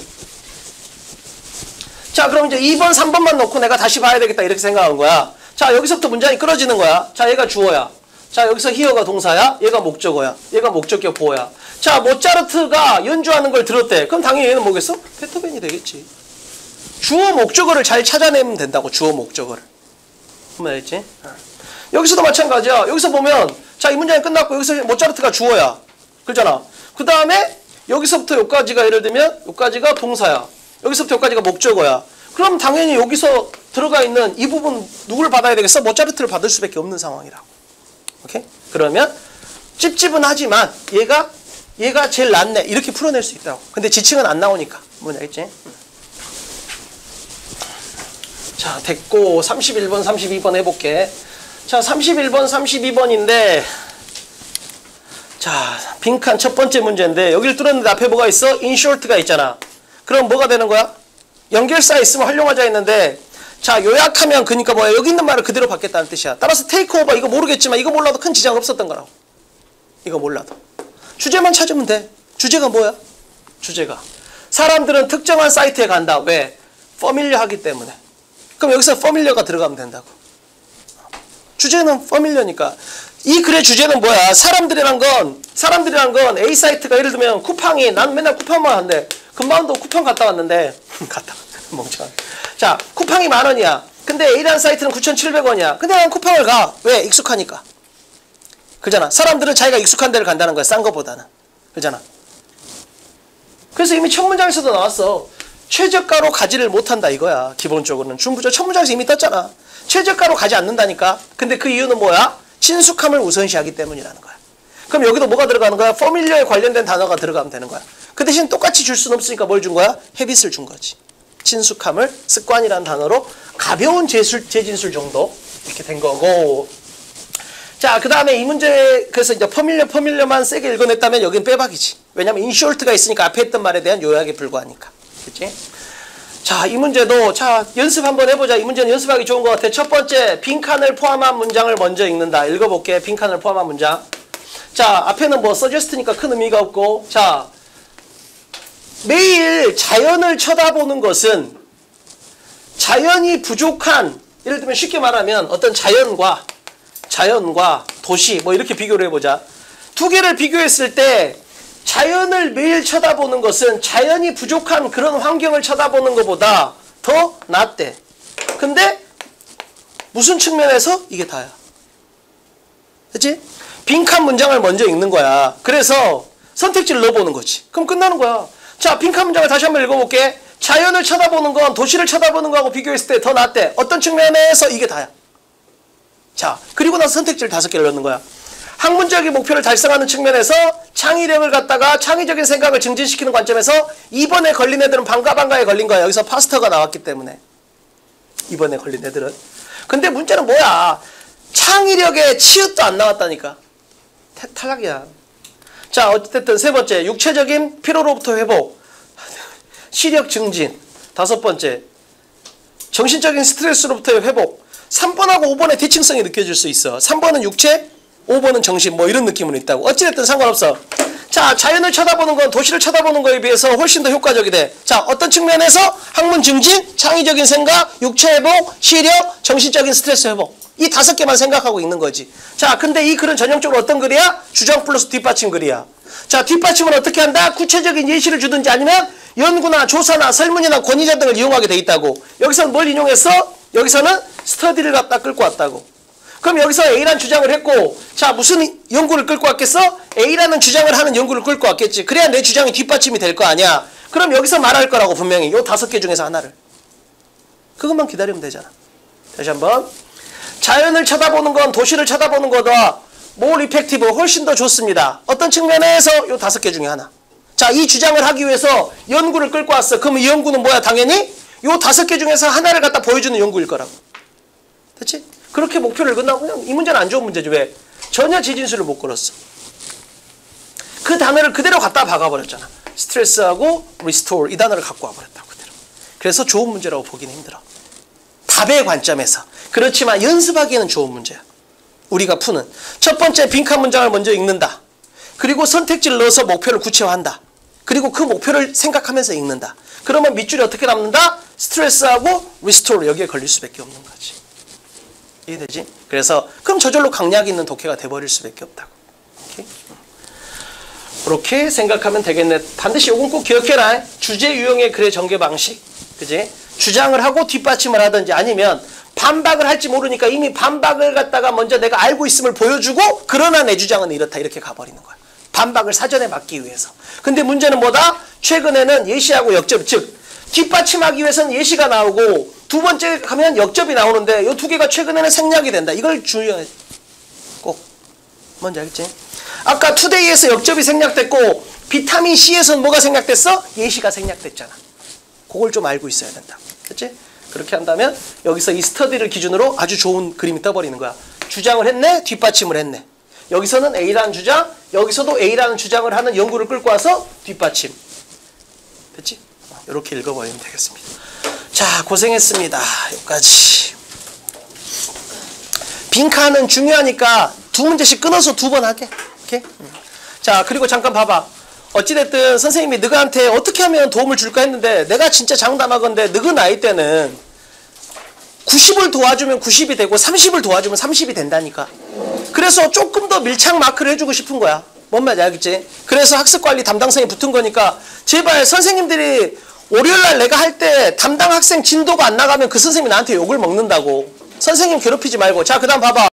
자, 그럼 이제 이 번, 삼 번만 놓고 내가 다시 봐야 되겠다 이렇게 생각한 거야. 자, 여기서부터 문장이 끌어지는 거야. 자, 얘가 주어야. 자, 여기서 히어가 동사야. 얘가 목적어야. 얘가 목적격 보어야. 자, 모차르트가 연주하는 걸 들었대. 그럼 당연히 얘는 뭐겠어? 베토벤이 되겠지. 주어 목적어를 잘 찾아내면 된다고. 주어 목적어를. 무슨 말이지? 여기서도 마찬가지야. 여기서 보면 자, 이 문장이 끝났고 여기서 모차르트가 주어야. 그렇잖아. 그 다음에 여기서부터 여기까지가 예를 들면 여기까지가 동사야. 여기서부터 여기까지가 목적어야. 그럼 당연히 여기서 들어가 있는 이 부분 누구를 받아야 되겠어? 모차르트를 받을 수밖에 없는 상황이라고. 오케이? 그러면 찝찝은 얘가 얘가 제일 낫네 이렇게 풀어낼 수 있다고. 근데 지칭은 안 나오니까. 뭔지 알겠지? 자, 됐고 삼십일 번 삼십이 번 해볼게. 자, 삼십일 번 삼십이 번인데 자, 빈칸 첫 번째 문제인데 여기를 뚫었는데 앞에 뭐가 있어? in short가 있잖아. 그럼 뭐가 되는 거야? 연결사 있으면 활용하자 했는데 자, 요약하면 그러니까 뭐야? 여기 있는 말을 그대로 받겠다는 뜻이야. 따라서 take over 이거 모르겠지만 이거 몰라도 큰 지장 없었던 거라고. 이거 몰라도. 주제만 찾으면 돼. 주제가 뭐야? 주제가. 사람들은 특정한 사이트에 간다. 왜? familiar 하기 때문에. 그럼 여기서 familiar가 들어가면 된다고. 주제는 familiar니까. 이 글의 주제는 뭐야? 사람들이란 건 사람들이란 건 A 사이트가 예를 들면 쿠팡이 난 맨날 쿠팡만 한대. 금방도 쿠팡 갔다 왔는데 갔다 멍청한. 자, 쿠팡이 만 원이야. 근데 A라는 사이트는 구천칠백 원이야. 근데 난 쿠팡을 가. 왜? 익숙하니까. 그잖아. 사람들은 자기가 익숙한 데를 간다는 거야. 싼 거보다는. 그잖아. 그래서 이미 첫 문장에서도 나왔어. 최저가로 가지를 못한다 이거야. 기본적으로는. 중부적 첫 문장에서 이미 떴잖아. 최저가로 가지 않는다니까. 근데 그 이유는 뭐야? 친숙함을 우선시하기 때문이라는 거야. 그럼 여기도 뭐가 들어가는 거야? familiar에 관련된 단어가 들어가면 되는 거야. 그 대신 똑같이 줄 수는 없으니까 뭘 준 거야? habit을 준 거지. 친숙함을 습관이라는 단어로 가벼운 재술, 재진술 정도 이렇게 된 거고. 자, 그 다음에 이 문제 그래서 이제 familiar, familiar만 세게 읽어냈다면 여긴 빼박이지. 왜냐면 in short가 있으니까 앞에 했던 말에 대한 요약에 불과하니까. 그치? 자, 이 문제도 자 연습 한번 해보자. 이 문제는 연습하기 좋은 것 같아. 첫 번째, 빈칸을 포함한 문장을 먼저 읽는다. 읽어볼게. 빈칸을 포함한 문장. 자, 앞에는 뭐 suggest니까 큰 의미가 없고. 자, 매일 자연을 쳐다보는 것은 자연이 부족한, 예를 들면 쉽게 말하면 어떤 자연과 자연과 도시 뭐 이렇게 비교를 해보자. 두 개를 비교했을 때 자연을 매일 쳐다보는 것은 자연이 부족한 그런 환경을 쳐다보는 것보다 더 낫대. 근데 무슨 측면에서? 이게 다야. 그치? 빈칸 문장을 먼저 읽는 거야. 그래서 선택지를 넣어보는 거지. 그럼 끝나는 거야. 자, 빈칸 문장을 다시 한번 읽어볼게. 자연을 쳐다보는 건 도시를 쳐다보는 거하고 비교했을 때 더 낫대. 어떤 측면에서? 이게 다야. 자, 그리고 나서 선택지를 다섯 개를 넣는 거야. 학문적인 목표를 달성하는 측면에서 창의력을 갖다가 창의적인 생각을 증진시키는 관점에서 이번에 걸린 애들은 반가반가에 걸린 거야. 여기서 파스터가 나왔기 때문에. 이번에 걸린 애들은. 근데 문제는 뭐야? 창의력에 치읓도 안 나왔다니까. 태, 탈락이야. 자, 어쨌든 세 번째, 육체적인 피로로부터 회복. 시력 증진. 다섯 번째, 정신적인 스트레스로부터의 회복. 삼 번하고 오 번의 대칭성이 느껴질 수 있어. 삼 번은 육체, 오 번은 정신, 뭐 이런 느낌은 있다고. 어찌됐든 상관없어. 자, 자연을 쳐다보는 건 도시를 쳐다보는 거에 비해서 훨씬 더 효과적이 돼. 자, 어떤 측면에서? 학문 증진, 창의적인 생각, 육체 회복, 시력, 정신적인 스트레스 회복. 이 다섯 개만 생각하고 있는 거지. 자, 근데 이 글은 전형적으로 어떤 글이야? 주장 플러스 뒷받침 글이야. 자, 뒷받침은 어떻게 한다? 구체적인 예시를 주든지 아니면 연구나 조사나 설문이나 권위자 등을 이용하게 돼 있다고. 여기서는 뭘 인용했어? 여기서는 스터디를 갖다 끌고 왔다고. 그럼 여기서 A라는 주장을 했고, 자, 무슨 연구를 끌고 왔겠어? A라는 주장을 하는 연구를 끌고 왔겠지. 그래야 내 주장이 뒷받침이 될 거 아니야. 그럼 여기서 말할 거라고 분명히. 요 다섯 개 중에서 하나를. 그것만 기다리면 되잖아. 다시 한번. 자연을 쳐다보는 건 도시를 쳐다보는 거다. more effective, 훨씬 더 좋습니다. 어떤 측면에서? 요 다섯 개 중에 하나. 자, 이 주장을 하기 위해서 연구를 끌고 왔어. 그럼 이 연구는 뭐야? 당연히 요 다섯 개 중에서 하나를 갖다 보여주는 연구일 거라고. 됐지? 그렇게 목표를 끝나고 그냥 이 문제는 안 좋은 문제지. 왜? 전혀 지진수를 못 걸었어. 그 단어를 그대로 갖다 박아버렸잖아. 스트레스하고 restore 이 단어를 갖고 와버렸다고 그대로. 그래서 좋은 문제라고 보기는 힘들어. 답의 관점에서. 그렇지만 연습하기에는 좋은 문제야. 우리가 푸는. 첫 번째, 빈칸 문장을 먼저 읽는다. 그리고 선택지를 넣어서 목표를 구체화한다. 그리고 그 목표를 생각하면서 읽는다. 그러면 밑줄이 어떻게 남는다? 스트레스하고 restore 여기에 걸릴 수밖에 없는 거지. 이해되지? 그래서 그럼 저절로 강약 있는 독해가 돼버릴 수밖에 없다고. 오케이? 그렇게 생각하면 되겠네. 반드시 요건 꼭 기억해라. 주제 유형의 글의 전개 방식. 그지? 주장을 하고 뒷받침을 하든지 아니면 반박을 할지 모르니까 이미 반박을 갖다가 먼저 내가 알고 있음을 보여주고 그러나 내 주장은 이렇다 이렇게 가버리는 거야. 반박을 사전에 막기 위해서. 근데 문제는 뭐다? 최근에는 예시하고 역접, 즉 뒷받침하기 위해서는 예시가 나오고 두 번째 가면 역접이 나오는데 이 두 개가 최근에는 생략이 된다. 이걸 주의해. 꼭. 뭔지 알겠지? 아까 투데이에서 역접이 생략됐고 비타민 C에서는 뭐가 생략됐어? 예시가 생략됐잖아. 그걸 좀 알고 있어야 된다. 그치? 그렇게 한다면 여기서 이 스터디를 기준으로 아주 좋은 그림이 떠버리는 거야. 주장을 했네, 뒷받침을 했네. 여기서는 A라는 주장, 여기서도 A라는 주장을 하는 연구를 끌고 와서 뒷받침. 됐지? 이렇게 읽어버리면 되겠습니다. 자, 고생했습니다. 여기까지. 빈칸은 중요하니까 두 문제씩 끊어서 두 번 할게. 오케이? 자, 그리고 잠깐 봐봐. 어찌됐든 선생님이 너한테 어떻게 하면 도움을 줄까 했는데 내가 진짜 장담하건대 너그 나이 때는 구십을 도와주면 구십이 되고 삼십을 도와주면 삼십이 된다니까. 그래서 조금 더 밀착 마크를 해주고 싶은 거야. 뭔 말인지 알겠지? 그래서 학습관리 담당생이 붙은 거니까 제발 선생님들이 월요일날 내가 할 때 담당 학생 진도가 안 나가면 그 선생님이 나한테 욕을 먹는다고. 선생님 괴롭히지 말고. 자, 그 다음 봐봐.